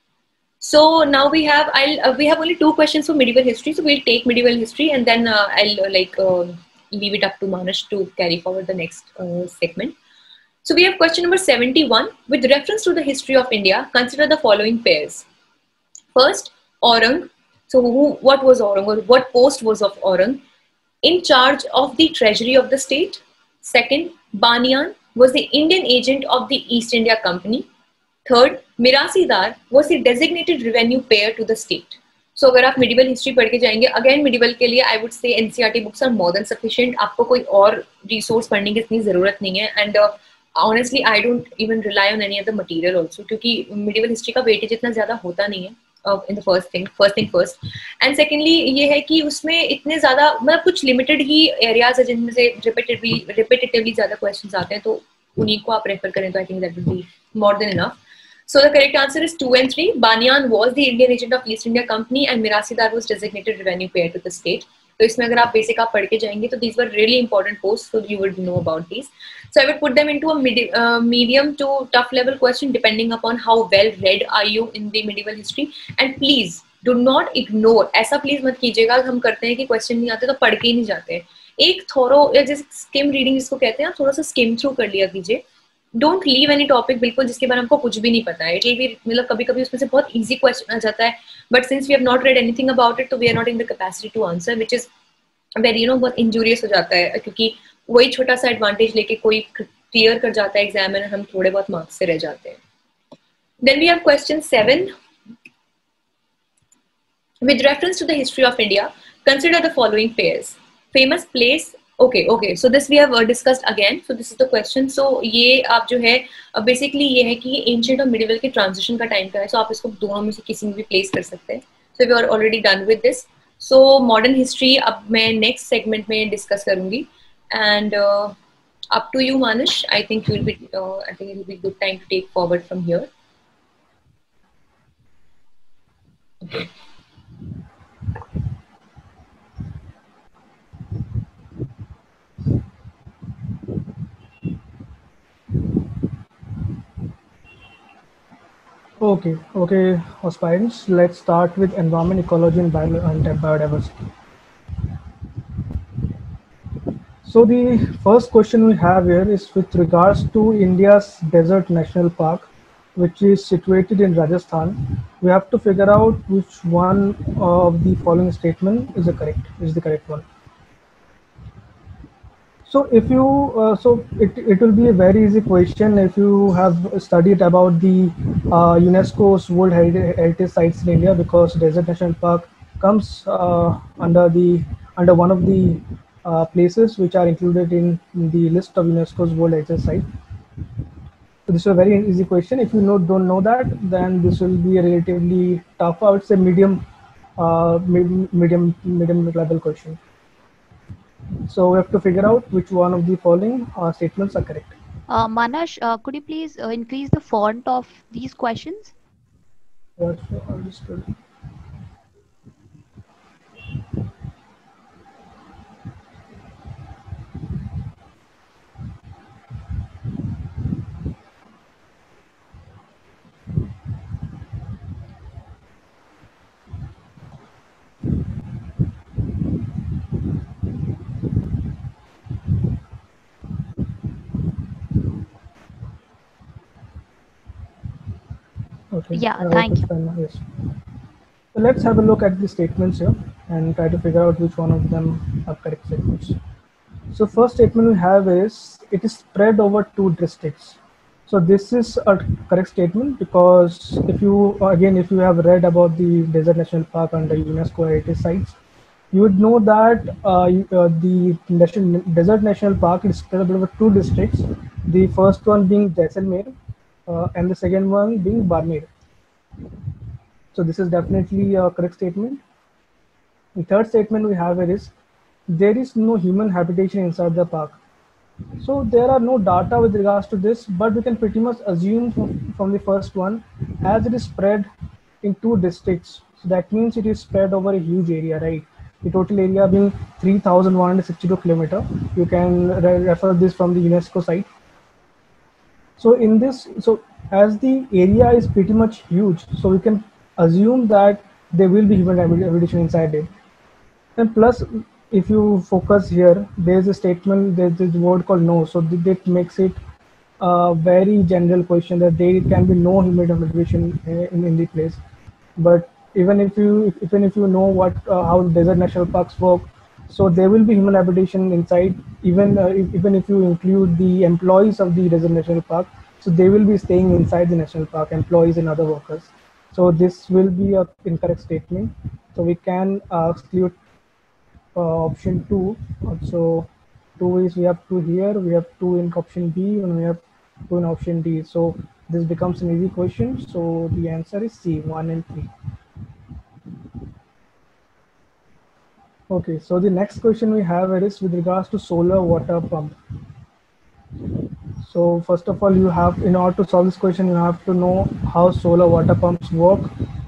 So now we have I'll uh, we have only two questions for medieval history, so we'll take medieval history and then uh, I'll uh, like uh, leave it up to Manas to carry forward the next uh, segment. So we have question number seventy-one. With reference to the history of India, consider the following pairs. First, Aurang. So who, what was Aurang, or what post was of Aurang? In charge of the treasury of the state. Second, Baniyan was the Indian agent of the East India Company. Third, Mirasidar was the designated revenue payer to the state. So अगर आप medieval history पढ़ के जाएंगे, again medieval के लिए I would say N C E R T books are more than sufficient. आपको कोई और resource पढ़ने की इतनी ज़रूरत नहीं है. And uh, honestly, I don't even rely on any other material also, क्योंकि medieval history का weightage इतना ज़्यादा होता नहीं है. Uh, in the first thing, first thing first, and secondly ये है कि उसमें इतने ज़्यादा मतलब कुछ limited ही areas है जिनमें से repetitively repetitively ज़्यादा questions आते हैं, तो उन्हीं को आप refer करें तो I think that will be more than enough. So the correct answer is two and three. Baniyan was the Indian agent of East India Company and Mirasidar was designated revenue payer to the state. तो इसमें अगर आप basic आप पढ़ के जाएंगे तो these were really important posts, so you would know about these. So I would put them into a mid, uh, medium to tough level question depending upon how well read are you in the medieval history. And please do not ignore. ऐसा please मत कीजिएगा हम करते हैं कि question नहीं आते तो पढ़ के ही नहीं जाते हैं. एक thorough या जैसे skim reading जिसको कहते हैं आप थोड़ा सा skim through कर लिया कीजिए. Don't leave any topic बिल्कुल जिसके बारे में आपको कुछ भी नहीं पता है. It will be मतलब कभी कभी उसमें से बहुत easy question आ जाता है. But since we have not read anything about it, so we are not in the capacity to answer, which is very you know बहुत injurious हो जाता है क्योंकि वही छोटा सा एडवांटेज लेके कोई क्लियर कर जाता है एग्जाम में, हम थोड़े बहुत मार्क्स से रह जाते हैं. Then we have question seven. With reference to the history of India, consider the following pairs. Famous place. Okay, okay. So this we have uh, discussed again. So this is the question. So ये आप जो है basically ये है कि ancient और medieval के transition का time का है. So आप इसको दोनों में से किसी में भी place कर सकते हैं. So we are already done with this. So modern history अब मैं next segment में discuss करूँगी. And uh, up to you, Manish. I think you'll be. Uh, I think it will be good time to take forward from here. Okay. Okay, okay, aspirants. Let's start with environment, ecology, and bio and biodiversity. So the first question we have here is with regards to India's Desert National Park, which is situated in Rajasthan. We have to figure out which one of the following statement is the correct is the correct one. So if you uh, so it, it will be a very easy question if you have studied about the uh, UNESCO's World Heritage Sites in India, because Desert National Park comes uh, under the under one of the uh, places which are included in, in the list of UNESCO's World Heritage Site. So this is a very easy question. If you know, don't know that, then this will be a relatively tough, I would say medium, uh, medium, medium level question. So we have to figure out which one of the following uh, statements are correct. Uh, Manas, uh, could you please uh, increase the font of these questions? Yes, understood. Okay. Yeah, uh, thank you. Yes. So let's have a look at the statements here and try to figure out which one of them are correct statements. So first statement we have is it is spread over two districts. So this is a correct statement because if you again if you have read about the Desert National Park under UNESCO Heritage Sites, you would know that uh, uh, the National, Desert National Park is spread over two districts. The first one being Jaisalmer. Uh, and the second one being Barmer. So this is definitely a correct statement. The third statement we have here is there is no human habitation inside the park. So there are no data with regards to this, but we can pretty much assume from, from the first one, as it is spread in two districts. So that means it is spread over a huge area, right? The total area being three thousand one hundred sixty-two kilometers. You can re refer this from the UNESCO site. So in this, so as the area is pretty much huge, so we can assume that there will be human habitation inside it. And plus, if you focus here, there's a statement, there's this word called no. So that makes it a very general question that there can be no human interpretation in, in the place. But even if you even if you know what uh, how desert national parks work, so there will be human habitation inside. Even uh, if, even if you include the employees of the desert national park, so they will be staying inside the national park, employees and other workers. So this will be a incorrect statement. So we can uh, exclude uh, option two. Also, two is we have two here, we have two in option B, and we have two in option D. So this becomes an easy question. So the answer is C, one and three. Okay, so the next question we have is with regards to solar water pump. So first of all, you have, in order to solve this question, you have to know how solar water pumps work.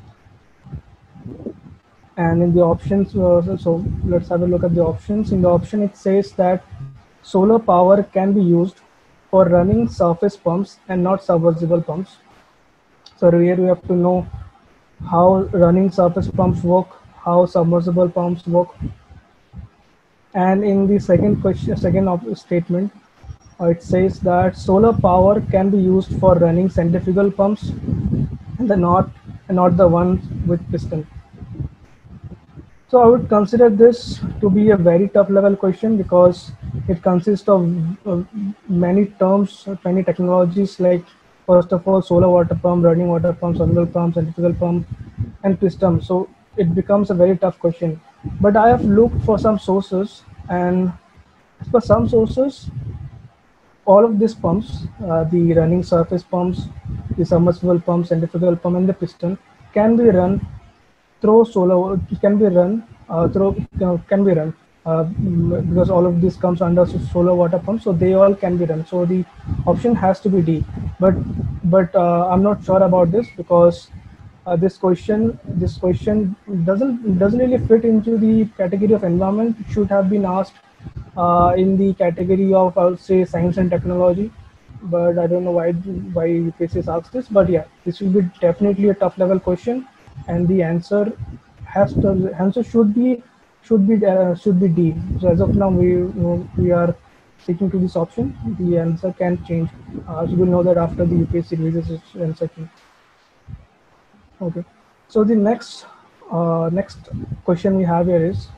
And in the options, uh, so let's have a look at the options. In the option, it says that solar power can be used for running surface pumps and not submersible pumps. So here we have to know how running surface pumps work, how submersible pumps work. And in the second question, second statement, uh, it says that solar power can be used for running centrifugal pumps and the not and not the ones with piston. So I would consider this to be a very top level question because it consists of uh, many terms, many technologies, like first of all solar water pump, running water pump, submersible pump, centrifugal pump, and piston. So it becomes a very tough question. But I have looked for some sources, and for some sources, all of these pumps, uh, the running surface pumps, the submersible pump, centrifugal pump, and the piston can be run through solar. Can be run uh, through uh, can be run uh, because all of this comes under solar water pump, so they all can be run. So the option has to be D. But but uh, I'm not sure about this because uh, this question this question doesn't doesn't really fit into the category of environment. It should have been asked uh, in the category of, I would say, science and technology. But I don't know why why U P S C asks this. But yeah, this will be definitely a tough level question, and the answer has to answer should be should be uh, should be D. So as of now, we we are sticking to this option. The answer can change. Uh, so we'll know that after the U P S C releases its answer key. Okay. So the next uh, next question we have here is,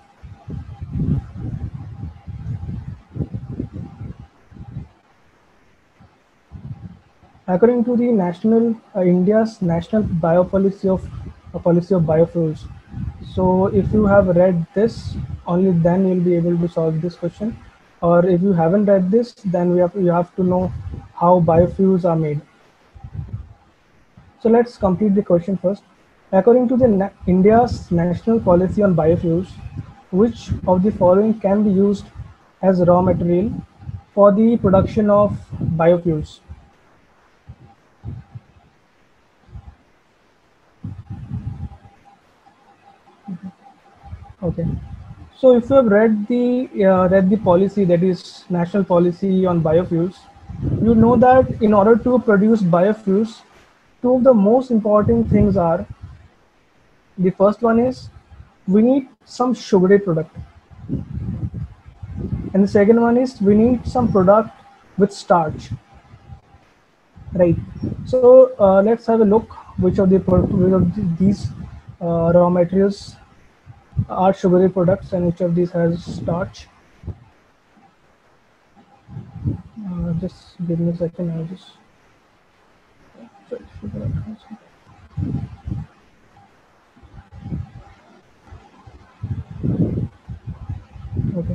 according to the national uh, India's national biopolicy of uh, policy of biofuels. So if you have read this, only then you'll be able to solve this question. Or if you haven't read this, then we have you have to know how biofuels are made. So let's complete the question first. According to the Na India's national policy on biofuels, which of the following can be used as raw material for the production of biofuels? Okay, so if you have read the uh, read the policy, that is national policy on biofuels, you know that in order to produce biofuels, two of the most important things are, the first one is we need some sugary product, and the second one is we need some product with starch, right? So uh, let's have a look which of the which of these uh, raw materials are sugary products and which of these has starch. Uh, just give me a second, I'll just try to figure out something. Okay.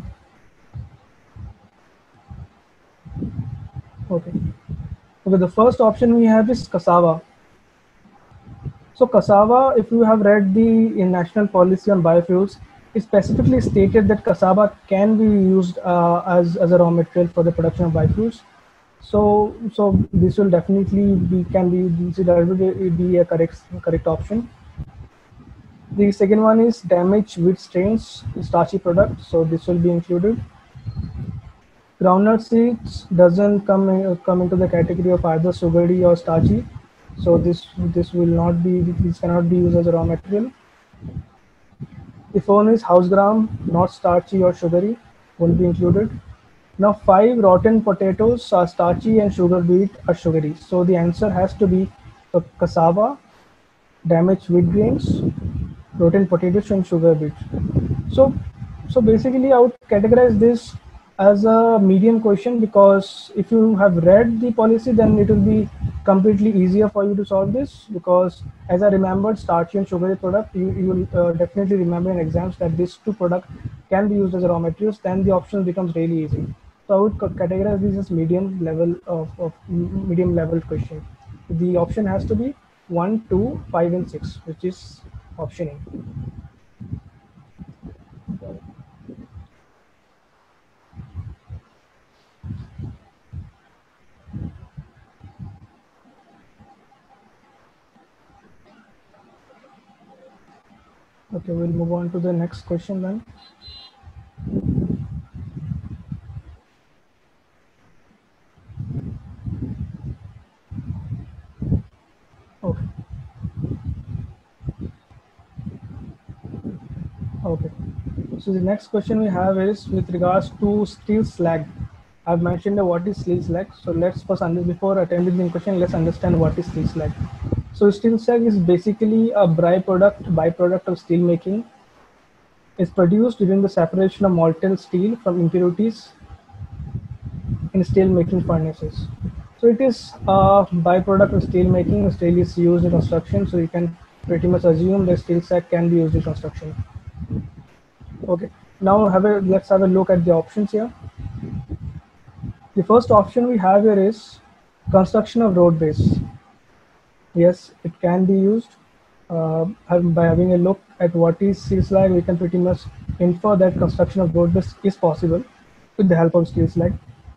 Okay. Okay, the first option we have is cassava. So cassava, if you have read the in national policy on biofuels, it specifically stated that cassava can be used uh, as, as a raw material for the production of biofuels. So so this will definitely be can be considered be a correct correct option. The second one is damaged wheat strains, starchy product. So this will be included. Groundnut seeds doesn't come in, come into the category of either sugary or starchy. So this this will not be this cannot be used as a raw material. If one is house gram, not starchy or sugary, won't be included. Now five rotten potatoes are starchy and sugar beet are sugary. So the answer has to be the cassava, damaged wheat grains, rotten potatoes and sugar beet. So, so basically I would categorize this as a medium question, because if you have read the policy, then it will be completely easier for you to solve this, because as I remembered starchy and sugary product, you, you will uh, definitely remember in exams that these two products can be used as raw materials, then the option becomes really easy. So I would categorize this as medium level of, of medium level question. The option has to be one, two, five, and six, which is option A. Okay, we'll move on to the next question then. Okay. Okay. So the next question we have is with regards to steel slag. I've mentioned what is steel slag. So let's first understand, before attending the question, let's understand what is steel slag. So steel slag is basically a byproduct byproduct of steel making. It's produced during the separation of molten steel from impurities in steel making furnaces. So it is a byproduct of steel making. Steel is used in construction, so you can pretty much assume that steel slag can be used in construction. Okay, now have a let's have a look at the options here. The first option we have here is construction of roadways. Yes, it can be used. Uh, by having a look at what is steel slag, we can pretty much infer that construction of roadways is possible with the help of steel slag.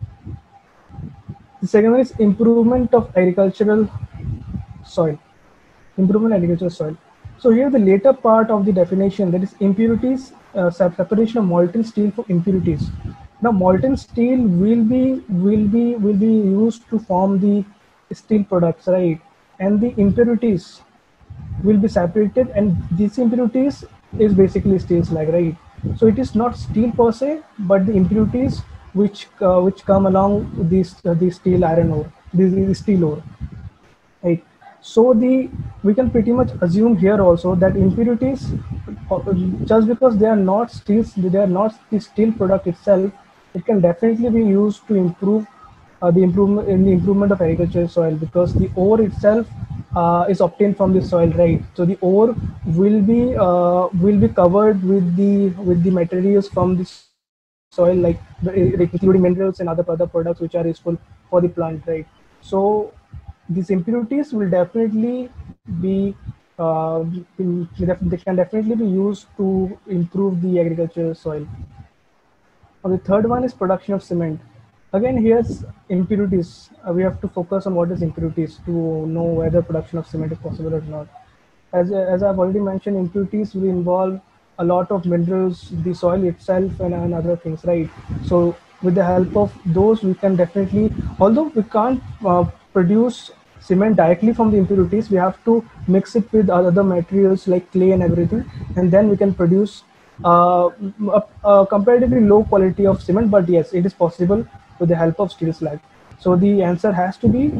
The second one is improvement of agricultural soil. Improvement agricultural soil. So here the later part of the definition, that is impurities, uh, separation of molten steel from impurities. Now molten steel will be will be will be used to form the steel products, right? And the impurities will be separated, and these impurities is basically steel slag, right? So it is not steel per se, but the impurities which uh, which come along this uh, the steel iron ore, this is steel ore, right? So the we can pretty much assume here also that impurities, just because they are not steels, they are not the steel product itself, it can definitely be used to improve uh, the improvement in the improvement of agricultural soil, because the ore itself uh, is obtained from the soil, right? So the ore will be uh, will be covered with the with the materials from the soil, like including minerals and other other products which are useful for the plant, right? So these impurities will definitely be uh, they can definitely be used to improve the agricultural soil. And the third one is production of cement. Again, here's impurities. Uh, we have to focus on what is impurities to know whether production of cement is possible or not. As, as I've already mentioned, impurities will involve a lot of minerals, the soil itself, and, and other things, right? So with the help of those, we can definitely, although we can't uh, produce cement directly from the impurities, we have to mix it with other materials like clay and everything, and then we can produce uh, a, a comparatively low quality of cement. But yes, it is possible with the help of steel slag. So the answer has to be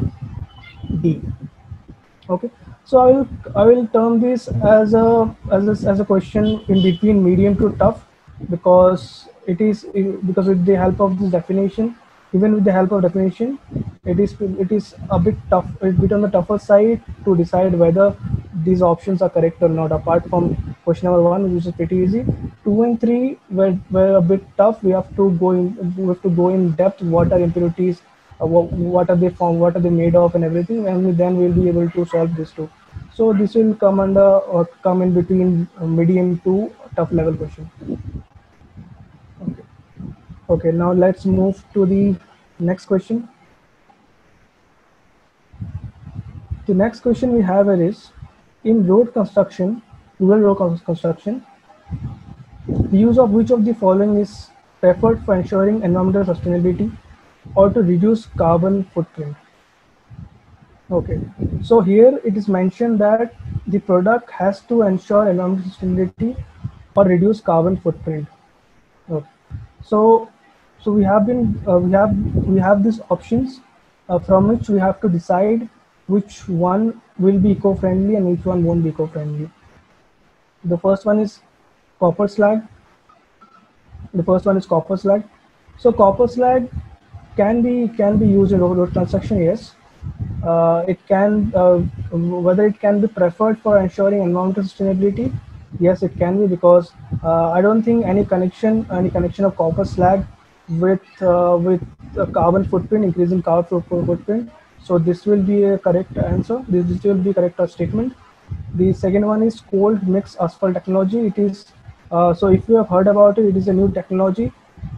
D. Okay, so I will I will term this as a as a, as a question in between medium to tough, because it is because with the help of this definition, even with the help of definition, it is it is a bit tough, a bit on the tougher side to decide whether these options are correct or not. Apart from question number one, which is pretty easy, two and three were, were a bit tough. We have to go in we have to go in depth. What are impurities? Uh, what, what are they formed, what are they made of, and everything, and then we'll be able to solve this too. So this will come under or come in between medium to tough level question. Okay. Okay, now let's move to the next question. The next question we have here is, in road construction, rural road construction, the use of which of the following is preferred for ensuring environmental sustainability or to reduce carbon footprint? Okay, so here it is mentioned that the product has to ensure environmental sustainability or reduce carbon footprint. Okay. So, so we have been uh, we have we have these options uh, from which we have to decide which one will be eco-friendly and which one won't be eco-friendly. The first one is copper slag. The first one is copper slag. So copper slag can be can be used in road, road construction. Yes, uh, it can uh, whether it can be preferred for ensuring environmental sustainability. Yes, it can be, because uh, I don't think any connection any connection of copper slag with uh, with uh, carbon footprint, increasing carbon footprint. So this will be a correct answer. This, this will be correct statement. The second one is cold mix asphalt technology. It is uh, so if you have heard about it, it is a new technology.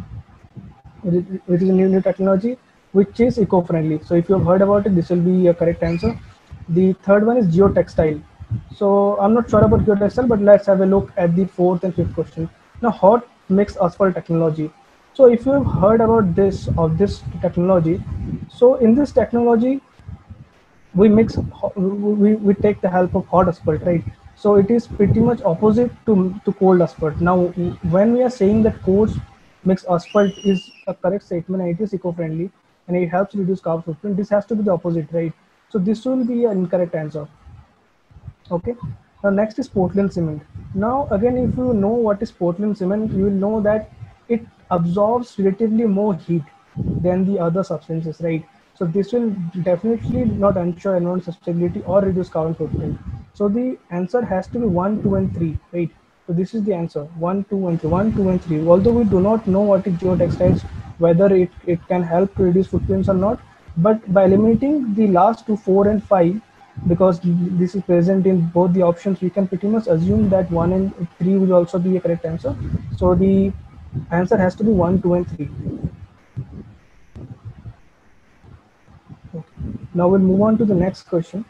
It is, it is a new, new technology which is eco-friendly. So if you have heard about it, this will be a correct answer. The third one is geotextile. So I'm not sure about geotextile, but let's have a look at the fourth and fifth question. Now, hot mix asphalt technology. So if you have heard about this of this technology, so in this technology, we mix we, we take the help of hot asphalt, right? So it is pretty much opposite to to cold asphalt. Now when we are saying that cold mix asphalt is a correct statement and it is eco-friendly and it helps reduce carbon footprint, this has to be the opposite, right? So this will be an incorrect answer. Okay, now next is Portland cement. Now again, if you know what is Portland cement, you will know that it absorbs relatively more heat than the other substances, right? So this will definitely not ensure environmental sustainability or reduce carbon footprint. So the answer has to be one, two, and three, right? So this is the answer: one, two, and three. One, two, and three. Although we do not know what is geotextiles, whether it, it can help to reduce footprints or not, but by eliminating the last two, four, and five, because this is present in both the options, we can pretty much assume that one and three will also be a correct answer. So the answer has to be one, two, and three. Okay. Now we'll move on to the next question.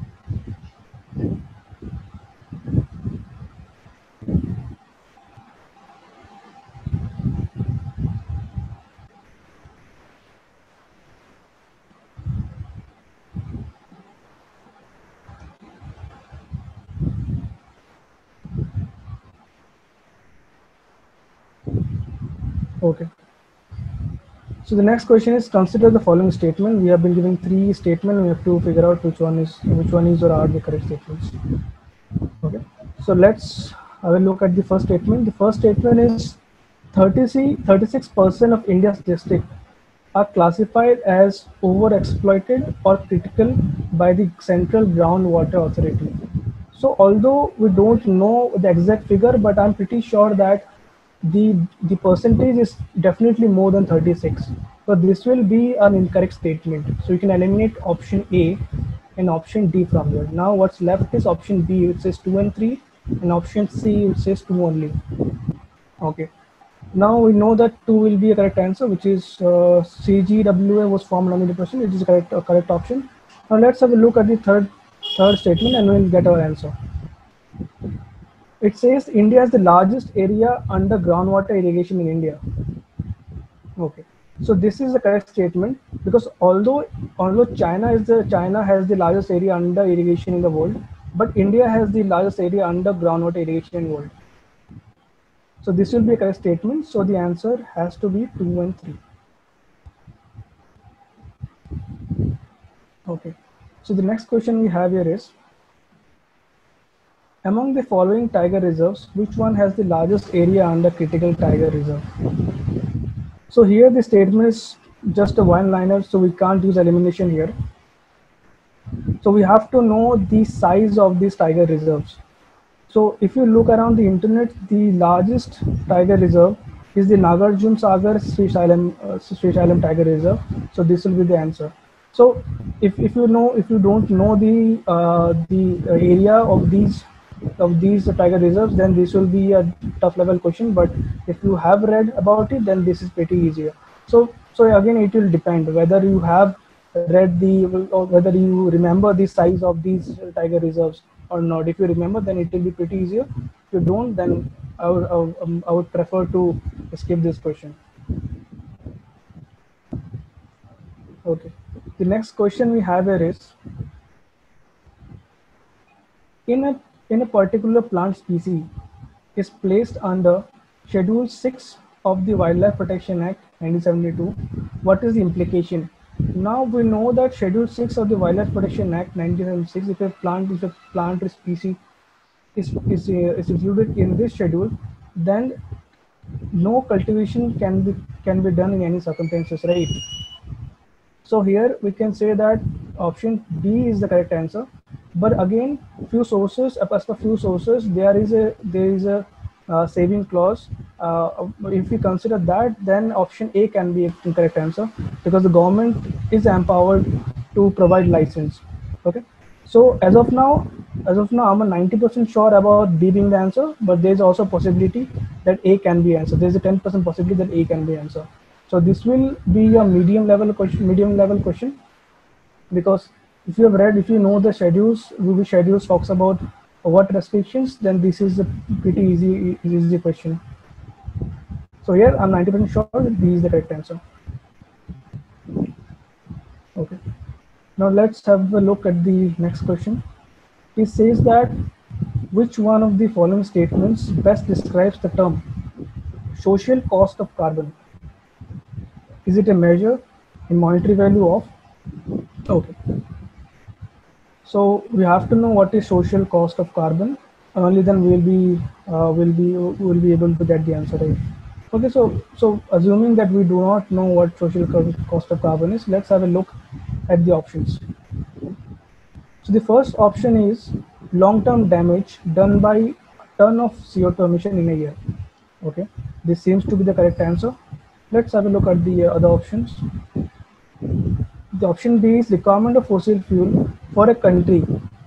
Okay. So the next question is, consider the following statement. We have been given three statements. We have to figure out which one is which one is or are the correct statements. Okay. So let's have a look at the first statement. The first statement is thirty-six percent of India's districts are classified as overexploited or critical by the Central Groundwater Authority. So although we don't know the exact figure, but I'm pretty sure that the the percentage is definitely more than thirty-six. So this will be an incorrect statement. So you can eliminate option A and option D from here. Now what's left is option B, which says two and three, and option C, which says two only. Okay. Now we know that two will be a correct answer, which is uh, C G W A was formed on the percent, which is a correct, a correct option. Now let's have a look at the third third statement and we'll get our answer. It says India has the largest area under groundwater irrigation in India. Okay, so this is the correct statement, because although although China is the China has the largest area under irrigation in the world, but India has the largest area under groundwater irrigation in the world. So this will be a correct statement. So the answer has to be two and three. Okay. So the next question we have here is, among the following tiger reserves, which one has the largest area under critical tiger reserve? So here the statement is just a one-liner, so we can't use elimination here. So we have to know the size of these tiger reserves. So if you look around the internet, the largest tiger reserve is the Nagarjuna Sagar Srisailam, uh, Srisailam Tiger Reserve. So this will be the answer. So if, if you know if you don't know the uh, the area of these of these tiger reserves, then this will be a tough level question. But if you have read about it, then this is pretty easier. So so again, it will depend whether you have read the or whether you remember the size of these tiger reserves or not. If you remember, then it will be pretty easier. If you don't, then I would, I would, um, I would prefer to skip this question. Okay. The next question we have here is, in a in a particular plant species, is placed under Schedule six of the Wildlife Protection Act nineteen seventy-two. What is the implication? Now we know that Schedule six of the Wildlife Protection Act nineteen seventy-six, if a plant if a plant or species is, is, uh, is included in this schedule, then no cultivation can be can be done in any circumstances, right? So here we can say that option B is the correct answer. But again, few sources, as per few sources, there is a there is a uh, saving clause. Uh, if we consider that, then option A can be a correct answer because the government is empowered to provide license. Okay. So as of now, as of now, I'm ninety percent sure about B being the answer, but there's also a possibility that A can be answer. There's a ten percent possibility that A can be answer. So this will be a medium level question, medium level question, because if you have read, if you know the schedules, Ruby schedules talks about what restrictions, then this is a pretty easy, easy question. So here I'm ninety percent sure that B is the correct answer. Okay. Now let's have a look at the next question. It says that which one of the following statements best describes the term social cost of carbon? Is it a measure in monetary value of? Okay. So we have to know what is social cost of carbon. Only then we'll be uh, will be will be able to get the answer right. Okay. So so assuming that we do not know what social cost of carbon is, let's have a look at the options. So the first option is long-term damage done by a ton of C O two emission in a year. Okay. This seems to be the correct answer. Let's have a look at the uh, other options. The option B is requirement of fossil fuel for a country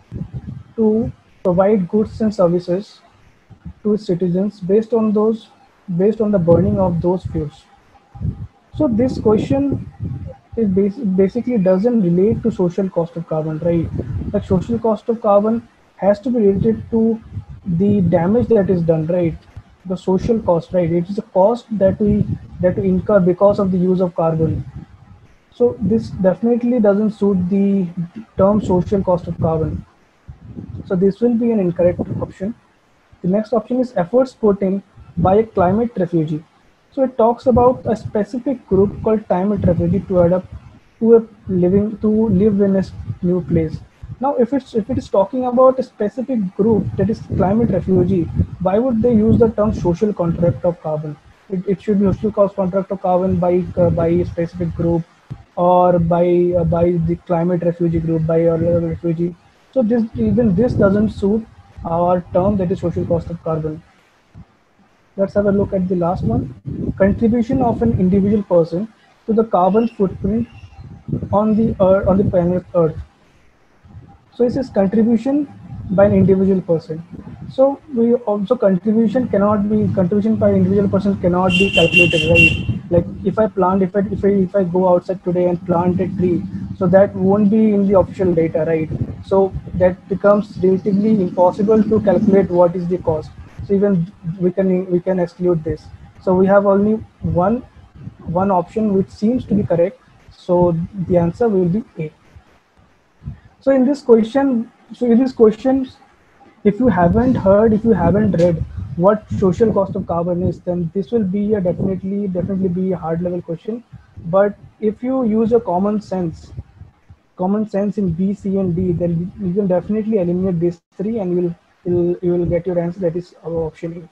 to provide goods and services to its citizens based on those, based on the burning of those fuels. So this question is bas basically doesn't relate to social cost of carbon, right? Like social cost of carbon has to be related to the damage that is done, right? The social cost, right? It is a cost that we that we incur because of the use of carbon. So this definitely doesn't suit the term social cost of carbon. So this will be an incorrect option. The next option is efforts put in by a climate refugee. So it talks about a specific group called climate refugee to adapt to a living to live in a new place. Now, if it's if it is talking about a specific group that is climate refugee, why would they use the term social contract of carbon? It, it should be social cost contract of carbon by uh, by a specific group, or by uh, by the climate refugee group, by a refugee. So this even this doesn't suit our term that is social cost of carbon. Let's have a look at the last one. Contribution of an individual person to the carbon footprint on the earth, on the planet Earth. So it says contribution by an individual person. So we also contribution cannot be contribution by individual person cannot be calculated, right? Like if I plant, if I if I if I go outside today and plant a tree, so that won't be in the official data, right? So that becomes relatively impossible to calculate what is the cost. So even we can we can exclude this. So we have only one one option which seems to be correct. So the answer will be A. So in this question, so in this question, if you haven't heard, if you haven't read what social cost of carbon is, then this will be a definitely definitely be a hard level question. But if you use your common sense, common sense in B, C, and D, then you can definitely eliminate these three, and you will you, you will get your answer. That is our option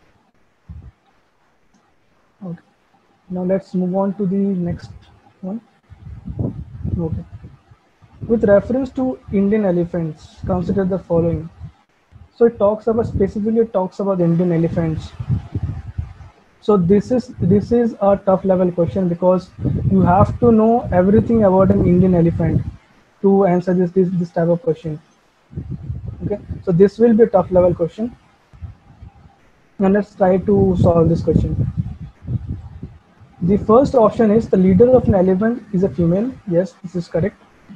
A. Okay. Now let's move on to the next one. Okay. With reference to Indian elephants, consider the following. So it talks about specifically it talks about Indian elephants. So this is this is a tough level question because you have to know everything about an Indian elephant to answer this this, this type of question. Okay, so this will be a tough level question, and let's try to solve this question. The first option is the leader of an elephant is a female. Yes, this is correct.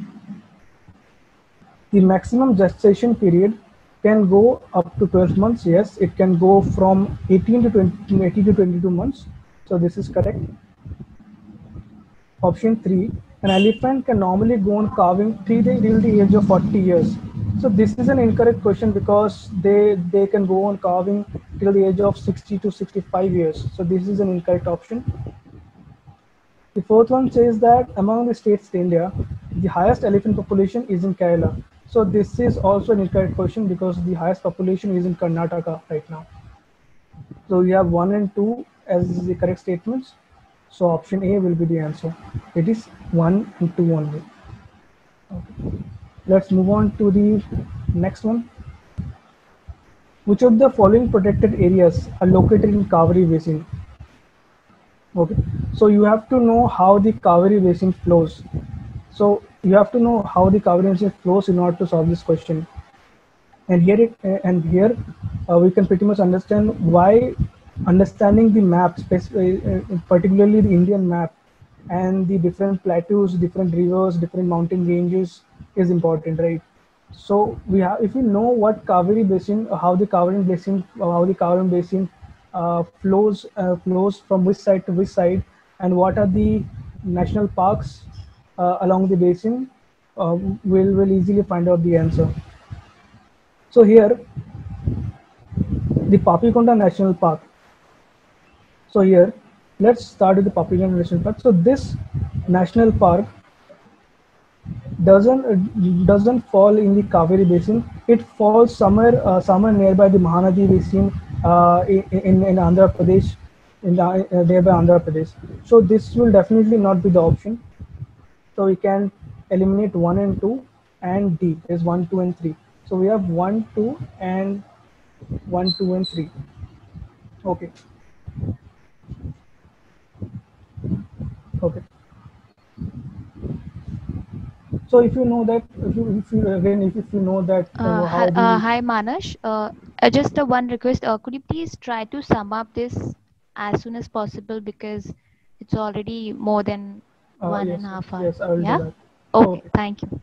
The maximum gestation period can go up to twelve months. Yes, it can go from eighteen to twenty, eighteen to twenty-two months. So this is correct. Option three, an elephant can normally go on calving till the age of forty years. So this is an incorrect question because they they can go on calving till the age of sixty to sixty-five years. So this is an incorrect option. The fourth one says that among the states in India, the highest elephant population is in Kerala. So this is also an incorrect question because the highest population is in Karnataka right now. So we have one and two as the correct statements. So option A will be the answer. It is one and two only. Okay. Let's move on to the next one. Which of the following protected areas are located in Kaveri Basin? Okay, so you have to know how the Kaveri Basin flows. So you have to know how the Kaveri Basin flows in order to solve this question. And here, it, uh, and here uh, we can pretty much understand why understanding the map, uh, particularly the Indian map, and the different plateaus, different rivers, different mountain ranges is important, right? So we have, if you know what Kaveri Basin, how the Kaveri Basin, how the Kaveri Basin uh, flows uh, flows from which side to which side, and what are the national parks uh, along the basin, uh, we'll will easily find out the answer. So here, the Papikonda National Park. So here, let's start with the Papikonda National Park. So this national park doesn't doesn't fall in the Kaveri Basin. It falls somewhere uh, somewhere nearby the Mahanadi Basin uh, in, in in Andhra Pradesh, in the, uh, nearby Andhra Pradesh. So this will definitely not be the option. So we can eliminate one and two, and D is one, two, and three. So we have one, two, and one, two, and three. Okay. Okay. So if you know that, if you, if you again, if, if you know that, uh, Uh, how hi, the, uh, hi Manash. Uh, uh, just a one request. Uh, could you please try to sum up this as soon as possible because it's already more than uh, one yes, and a half hour. yes, I will Yeah. do that. Okay, Okay. Thank you.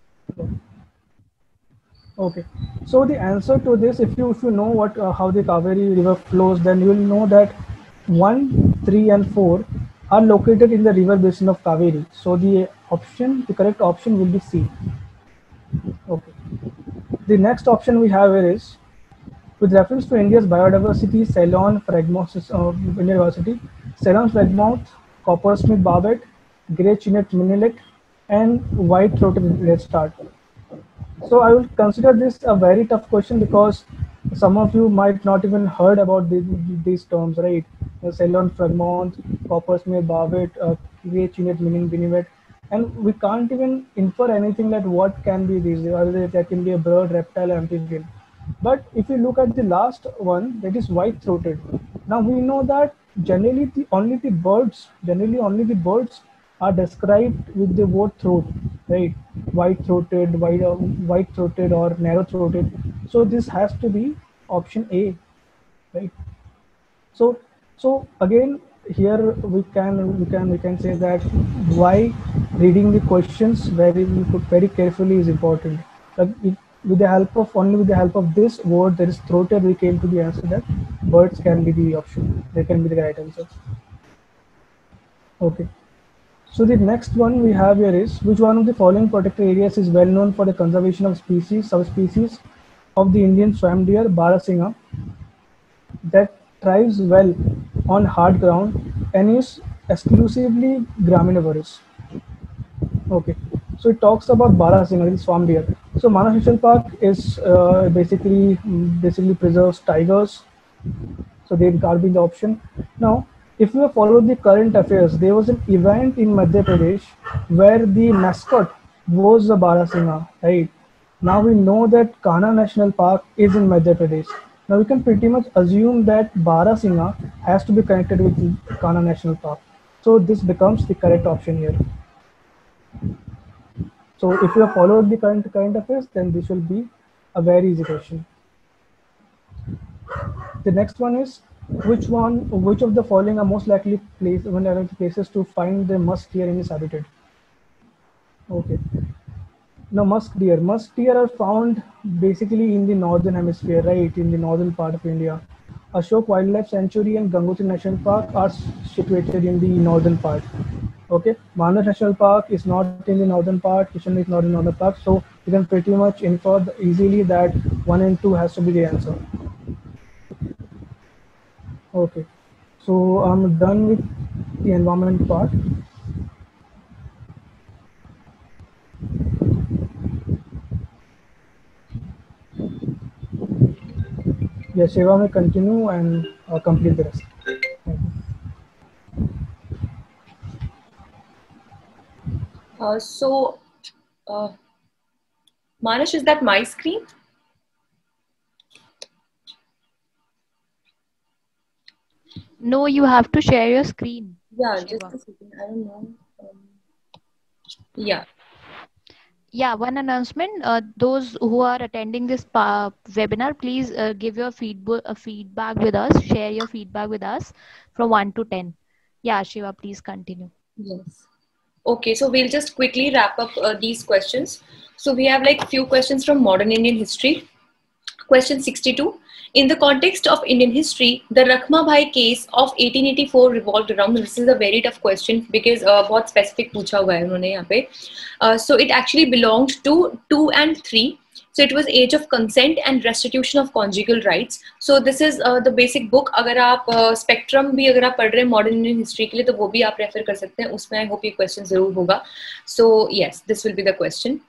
Okay. So the answer to this, if you if you know what uh, how the Kaveri River flows, then you will know that one, three, and four are located in the river basin of Kaveri. So the option, the correct option will be C. Okay. The next option we have here is, with reference to India's biodiversity, Ceylon, Fragmouth uh, University, Ceylon Fragmouth, Coppersmith Barbet, Grey Chinet Minelet, and White-throated redstart. So I will consider this a very tough question because some of you might not even heard about the, these terms, right? The Ceylon Fragmouth, Coppersmith Barbet, uh, Grey Chinet Minelet, and we can't even infer anything like what can be these. Either there can be a bird, reptile, amphibian. But if you look at the last one, that is white-throated. Now we know that generally the only the birds, generally only the birds are described with the word throat, right? White-throated, white, uh, white-throated, or narrow-throated. So this has to be option A, right? So, so again, here we can we can we can say that why reading the questions very very carefully is important. Like it, with the help of only with the help of this word that is throated, we came to the answer that birds can be the option. They can be the right answer. Okay. So the next one we have here is, which one of the following protected areas is well known for the conservation of species, subspecies of the Indian swam deer, Barasingha, that thrives well on hard ground and is exclusively graminivorous. Okay, so it talks about Barasingha, the swam deer. So Manas National Park is uh, basically basically preserves tigers, so they are being the option. Now, if you have followed the current affairs, there was an event in Madhya Pradesh where the mascot was the Barasingha, right? Now we know that Kanha National Park is in Madhya Pradesh. Now we can pretty much assume that Barasingha has to be connected with Kanha National Park. So this becomes the correct option here. So if you have followed the current current affairs, then this will be a very easy question. The next one is, which one, which of the following are most likely place, when there are places to find the musk deer in its habitat? Okay. Now musk deer, musk deer are found basically in the northern hemisphere, right, in the northern part of India. Ashok Wildlife Sanctuary and Gangotri National Park are situated in the northern part. Okay, Manas National Park is not in the northern part, Kishan is not in the northern part, so you can pretty much infer easily that one and two has to be the answer. Okay, so I'm done with the environment part. Yeah, Shiva may continue and uh, complete the rest. Thank you. Uh, so, uh, Manish, is that my screen? No, you have to share your screen. Yeah, Shiva. just a second. I don't know. Um, yeah. Yeah, one announcement. Uh, those who are attending this pa- webinar, please uh, give your feedback, uh, feedback with us. Share your feedback with us from one to ten. Yeah, Shiva, please continue. Yes. Okay, so we'll just quickly wrap up uh, these questions. So we have like few questions from modern Indian history. Question sixty-two. In the context of Indian history, the Rakhma Bhai case of eighteen eighty-four revolved around. This is a very tough question because uh, बहुत specific पूछा हुआ है उन्होंने यहाँ पे. Uh, so it actually belonged to two and three. So it was age of consent and restitution of conjugal rights. So this is uh, the basic book. अगर आप uh, spectrum भी अगर आप पढ़ रहे हैं modern Indian history के लिए तो वो भी आप refer कर सकते हैं. उसमें I hope ये question जरूर होगा. So yes, this will be the question.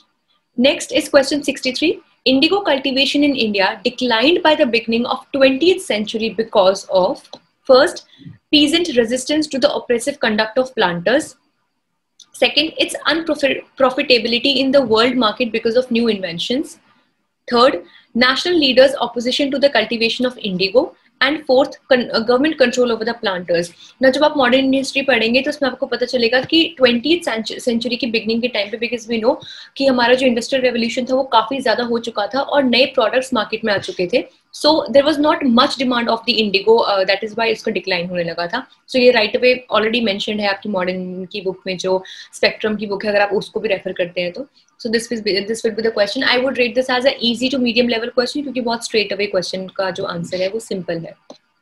Next is question sixty-three. Indigo cultivation in India declined by the beginning of twentieth century because of, first, peasant resistance to the oppressive conduct of planters. Second, its unprofitability in the world market because of new inventions. Third, national leaders' opposition to the cultivation of indigo. And fourth, con uh, government control over the planters. Now, जब आप modern Indian history पढ़ेंगे तो उसमें आपको पता चलेगा कि twentieth century की beginning के time पे, because we know कि हमारा जो industrial revolution था वो काफी ज़्यादा हो चुका था और नए products market में आ चुके थे. So there was not much demand of the indigo. Uh, that is why इसका decline होने लगा था. So ये right away already mentioned है आपकी modern की book में जो spectrum की book है, अगर आप उसको भी refer करते हैं तो. So this will be this will be the question. I would rate this as a easy to medium level question क्योंकि बहुत straight away question का जो answer है वो simple है.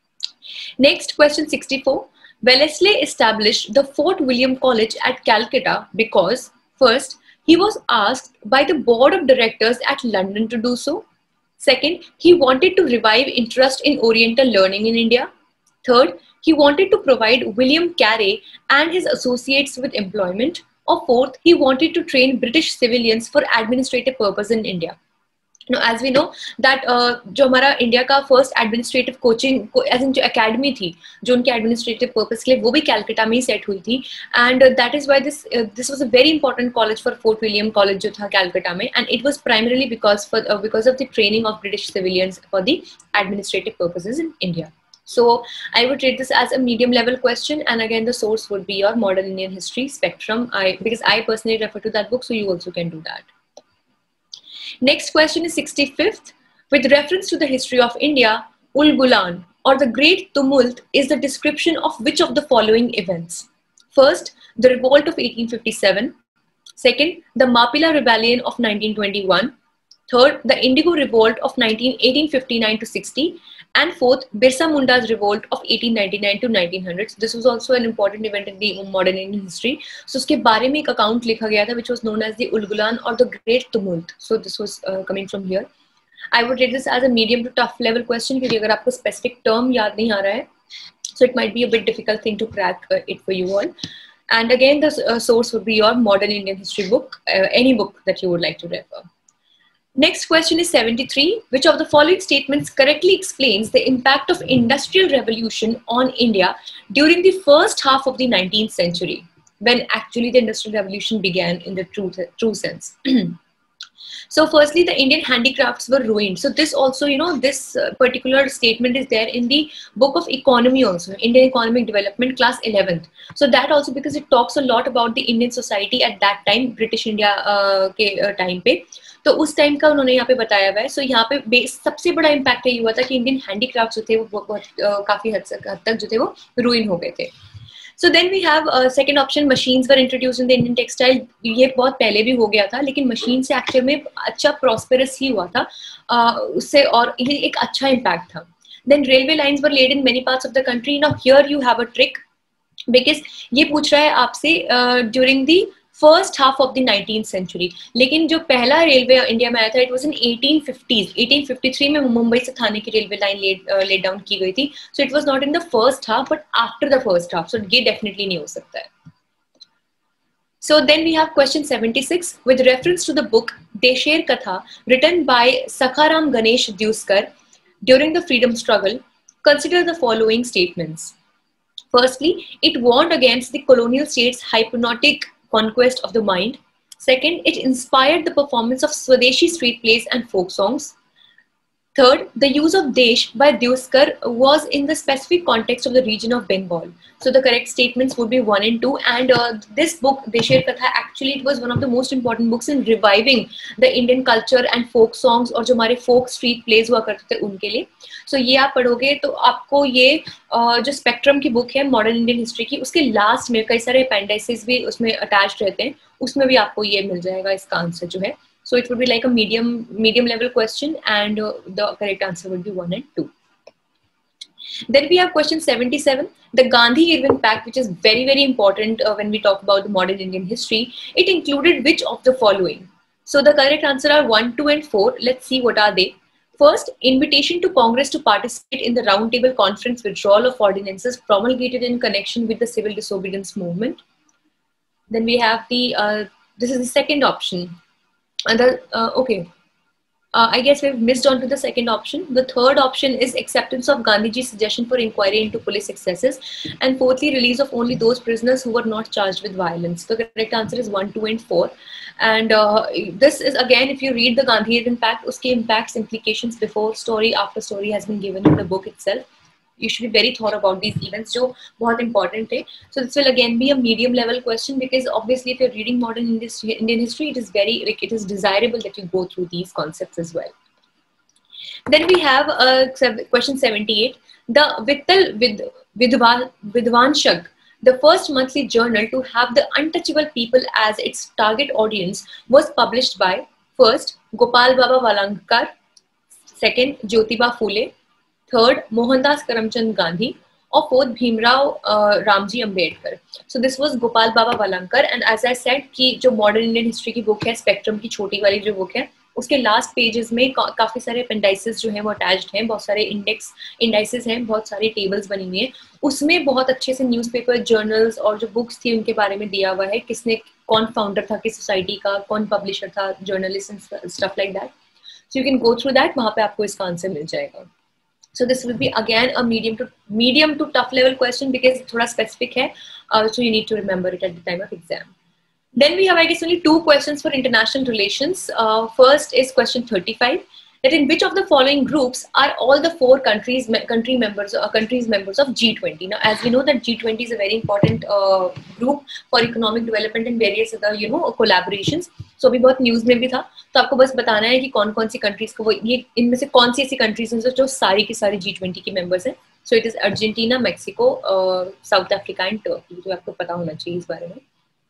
Next, question sixty-four. Wellesley established the Fort William College at Calcutta because, first, he was asked by the board of directors at London to do so. Second, he wanted to revive interest in Oriental learning in India. Third, he wanted to provide William Carey and his associates with employment. Or fourth, he wanted to train British civilians for administrative purpose in India. Now, as we know that uh, जो हमारा India का first administrative coaching as in जो academy थी जो उनके administrative purpose के लिए वो भी कैलकाटा में ही सेट हुई थी and that is why this this was a very important college for Fort William college जो था कैलकाटा में and it was primarily because for because of the training of British civilians for the administrative purposes in India. So I would rate this as a medium level question, and again the source would be your modern Indian history spectrum. I because I personally refer to that book, so you also can do that. Next question is sixty-fifth. With reference to the history of India, Ul Gulan or the Great Tumult is the description of which of the following events? First, the revolt of eighteen fifty-seven. Second, the Mapila rebellion of nineteen twenty-one. Third, the Indigo revolt of eighteen fifty-nine to sixty. And fourth, Birsa Munda's revolt of eighteen ninety-nine to nineteen hundred. This was also an important event in the modern Indian history. So उसके बारे में एक account लिखा गया था which was known as the Ul Gulan or the Great Tumult. So this was uh, coming from here. I would rate this as a medium to tough level question क्योंकि अगर आपको specific term याद नहीं आ रहा है, so it might be a bit difficult thing to crack uh, it for you all. And again, the uh, source would be your modern Indian history book, uh, any book that you would like to refer. Next question is seventy-three. Which of the following statements correctly explains the impact of Industrial Revolution on India during the first half of the nineteenth century, when actually the Industrial Revolution began in the true, true sense? So firstly, the Indian handicrafts were ruined. So this also, you know, this uh, particular statement is there in the book of economy also, Indian Economic Development, class eleventh. So that also because it talks a lot about the Indian society at that time, British India uh, के uh, time पे. तो उस time का उन्होंने यहाँ पे बताया हुआ है. सो so, यहाँ पे सबसे बड़ा इम्पैक्ट ये हुआ था कि इंडियन हैंडीक्राफ्ट्स जो थे वो बहुत uh, काफी हद तक हद तक जो थे वो रुइन हो गए थे. So then we have second option, machines were introduce in the Indian textile. ये बहुत पहले भी हो गया था लेकिन मशीन से एक्चुअल में अच्छा प्रॉस्पेरस ही हुआ था uh, उससे, और ये एक अच्छा इम्पैक्ट था. Then railway lines were laid in many parts of the country. Now here you have a trick because ये पूछ रहा है आपसे during the first half of the nineteen century. लेकिन जो पहला रेलवे इंडिया में आया था it was in eighteen fifties, eighteen fifty three में मुंबई से थाने की रेलवे लाइन लेट डाउन की गई थी। So it was not in the first half but after the first half, so ये डेफिनेटली नहीं हो सकता है। So then we have question seventy-six with reference to the book Desher Katha written by Sakharam Ganesh Deuskar during the freedom struggle. Consider the following statements. Firstly, it warned against the colonial state's hypnotic conquest of the mind. Second, it inspired the performance of Swadeshi street plays and folk songs. Third, the use of Desh by Deuskar was in the specific context of the region of Bengal. So the correct statements would be one and two. And uh, this book, Desher Katha, actually it was one of the most important books in reviving the Indian culture and folk songs और जो हमारे folk street plays हुआ करते थे उनके लिए. So ये आप पढ़ोगे तो आपको ये uh, जो स्पेक्ट्रम की बुक है मॉडर्न इंडियन हिस्ट्री की, उसके लास्ट में कई सारे अपेंडिसेस भी उसमें अटैच्ड रहते हैं, उसमें भी आपको ये मिल जाएगा इसका आंसर जो है. So it would be like a medium medium level question, and uh, the correct answer would be one and two. Then we have question seventy-seven, the Gandhi-Irwin Pact, which is very very important uh, when we talk about the modern Indian history. It included which of the following? So the correct answer are one, two and four. Let's see what are they. First, invitation to Congress to participate in the Round Table Conference withdrawal of ordinances promulgated in connection with the civil disobedience movement. Then we have the uh, this is the second option. And the, uh, okay, uh, I guess we've missed on to the second option. The third option is acceptance of Gandhiji's suggestion for inquiry into police excesses. And fourthly, release of only those prisoners who were not charged with violence. The correct answer is one, two and four. And uh, this is again, if you read the Gandhi-Irwin Pact, uske impacts, implications before story, after story has been given in the book itself. You should be very thorough about these events, जो बहुत important है. So this will again be a medium level question because obviously if you're reading modern Indian history, it is very, like, it is desirable that you go through these concepts as well. Then we have uh, question seventy-eight, the Vittal Vid Vidvanshak, the first monthly journal to have the untouchable people as its target audience, was published by first Gopal Baba Valankar, second Jyotiba Phule, third Mohandas Karamchand Gandhi, or fourth Bhimrao uh, Ramji Ambedkar. So this was Gopal Baba Valankar, and as I said कि जो modern Indian history की book है, spectrum की छोटी वाली जो book है, उसके last pages में का, काफी सारे appendices जो हैं वो attached हैं, बहुत सारे index indices हैं, बहुत सारी tables बनी हुई हैं, उसमें बहुत अच्छे से newspaper, journals और जो books थी उनके बारे में दिया हुआ है, किसने कौन founder था किस society का, कौन publisher था, journalist and stuff like that. So you can go through that, वहाँ पे आपको इसका answer मिल जाएगा. So this will be again a medium to medium to tough level question because thoda specific hai, uh, so you need to remember it at the time of exam. Then we have, I guess, only two questions for international relations. Uh, first is question thirty-five, that in which of the following groups are all the four countries country members uh, countries members of G twenty? Now, as we know that G twenty is a very important uh, group for economic development and various other, you know, collaborations. So अभी बहुत news में भी था, तो आपको बस बताना है कि कौन कौन सी कंट्रीज को वो ये इनमें से कौन सी ऐसी कंट्रीज हैं जो सारी की सारी जी ट्वेंटी की मेंबर्स हैं. So it is Argentina, Mexico, South Africa and Turkey, जो आपको पता होना चाहिए इस बारे में.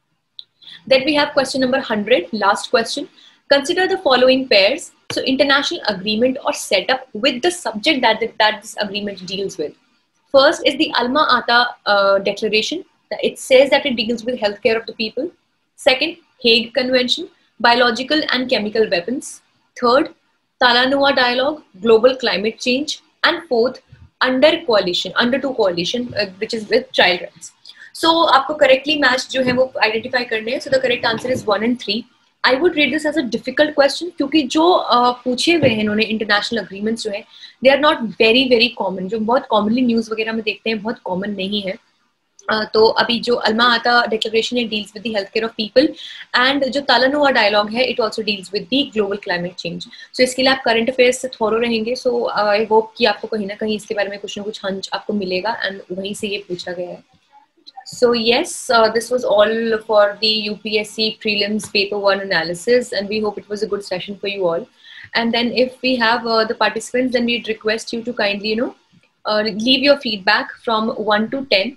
Then we have question number one hundred, last question. Consider the following pairs. So international agreement or setup with the subject that, the, that this agreement deals with. First is the Alma Ata uh, Declaration. It says that it deals with healthcare of the people. Second, Hague Convention, biological and chemical weapons. Third, Talanoa Dialogue, global climate change. And fourth, Under Coalition, Under Two Coalition, uh, which is with child rights. So, आपको correctly match जो है वो identify करने हैं. So the correct answer is one and three. I would rate this as a difficult question क्योंकि जो uh, पूछे हुए हैं इन्होंने international agreements जो है, they are not very very common. जो बहुत commonly news वगैरह में देखते हैं, बहुत common नहीं है. Uh, तो अभी जो अल्मा आता डिक्लेरेशन है deals with the health care of people, and जो तालानुआ डायलॉग है it also deals with the global climate change. सो इसके लिए आप करंट अफेयर्स से थोरो रहेंगे. सो आई होप कि आपको कहीं ना कहीं इसके बारे में कुछ ना कुछ हंच आपको मिलेगा, एंड वहीं से ये पूछा गया है. So yes, uh, this was all for the U P S C prelims paper one analysis, and we hope it was a good session for you all. And then if we have uh, the participants, then we'd request you to kindly, you know, uh, leave your feedback from one to ten.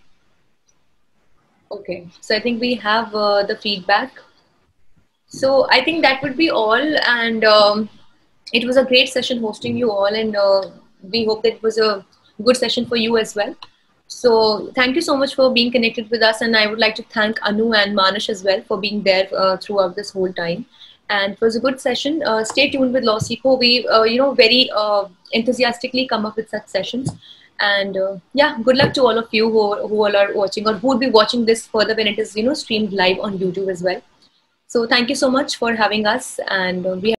Okay, so I think we have uh, the feedback. So I think that would be all, and um, it was a great session hosting you all, and uh, we hope that it was a good session for you as well. So thank you so much for being connected with us, and I would like to thank Anu and Manish as well for being there uh, throughout this whole time. And it was a good session. Uh, stay tuned with LawSikho. We, uh, you know, very uh, enthusiastically come up with such sessions. And uh, yeah, good luck to all of you who, who all are watching or who will be watching this further when it is, you know, streamed live on YouTube as well. So thank you so much for having us, and uh, we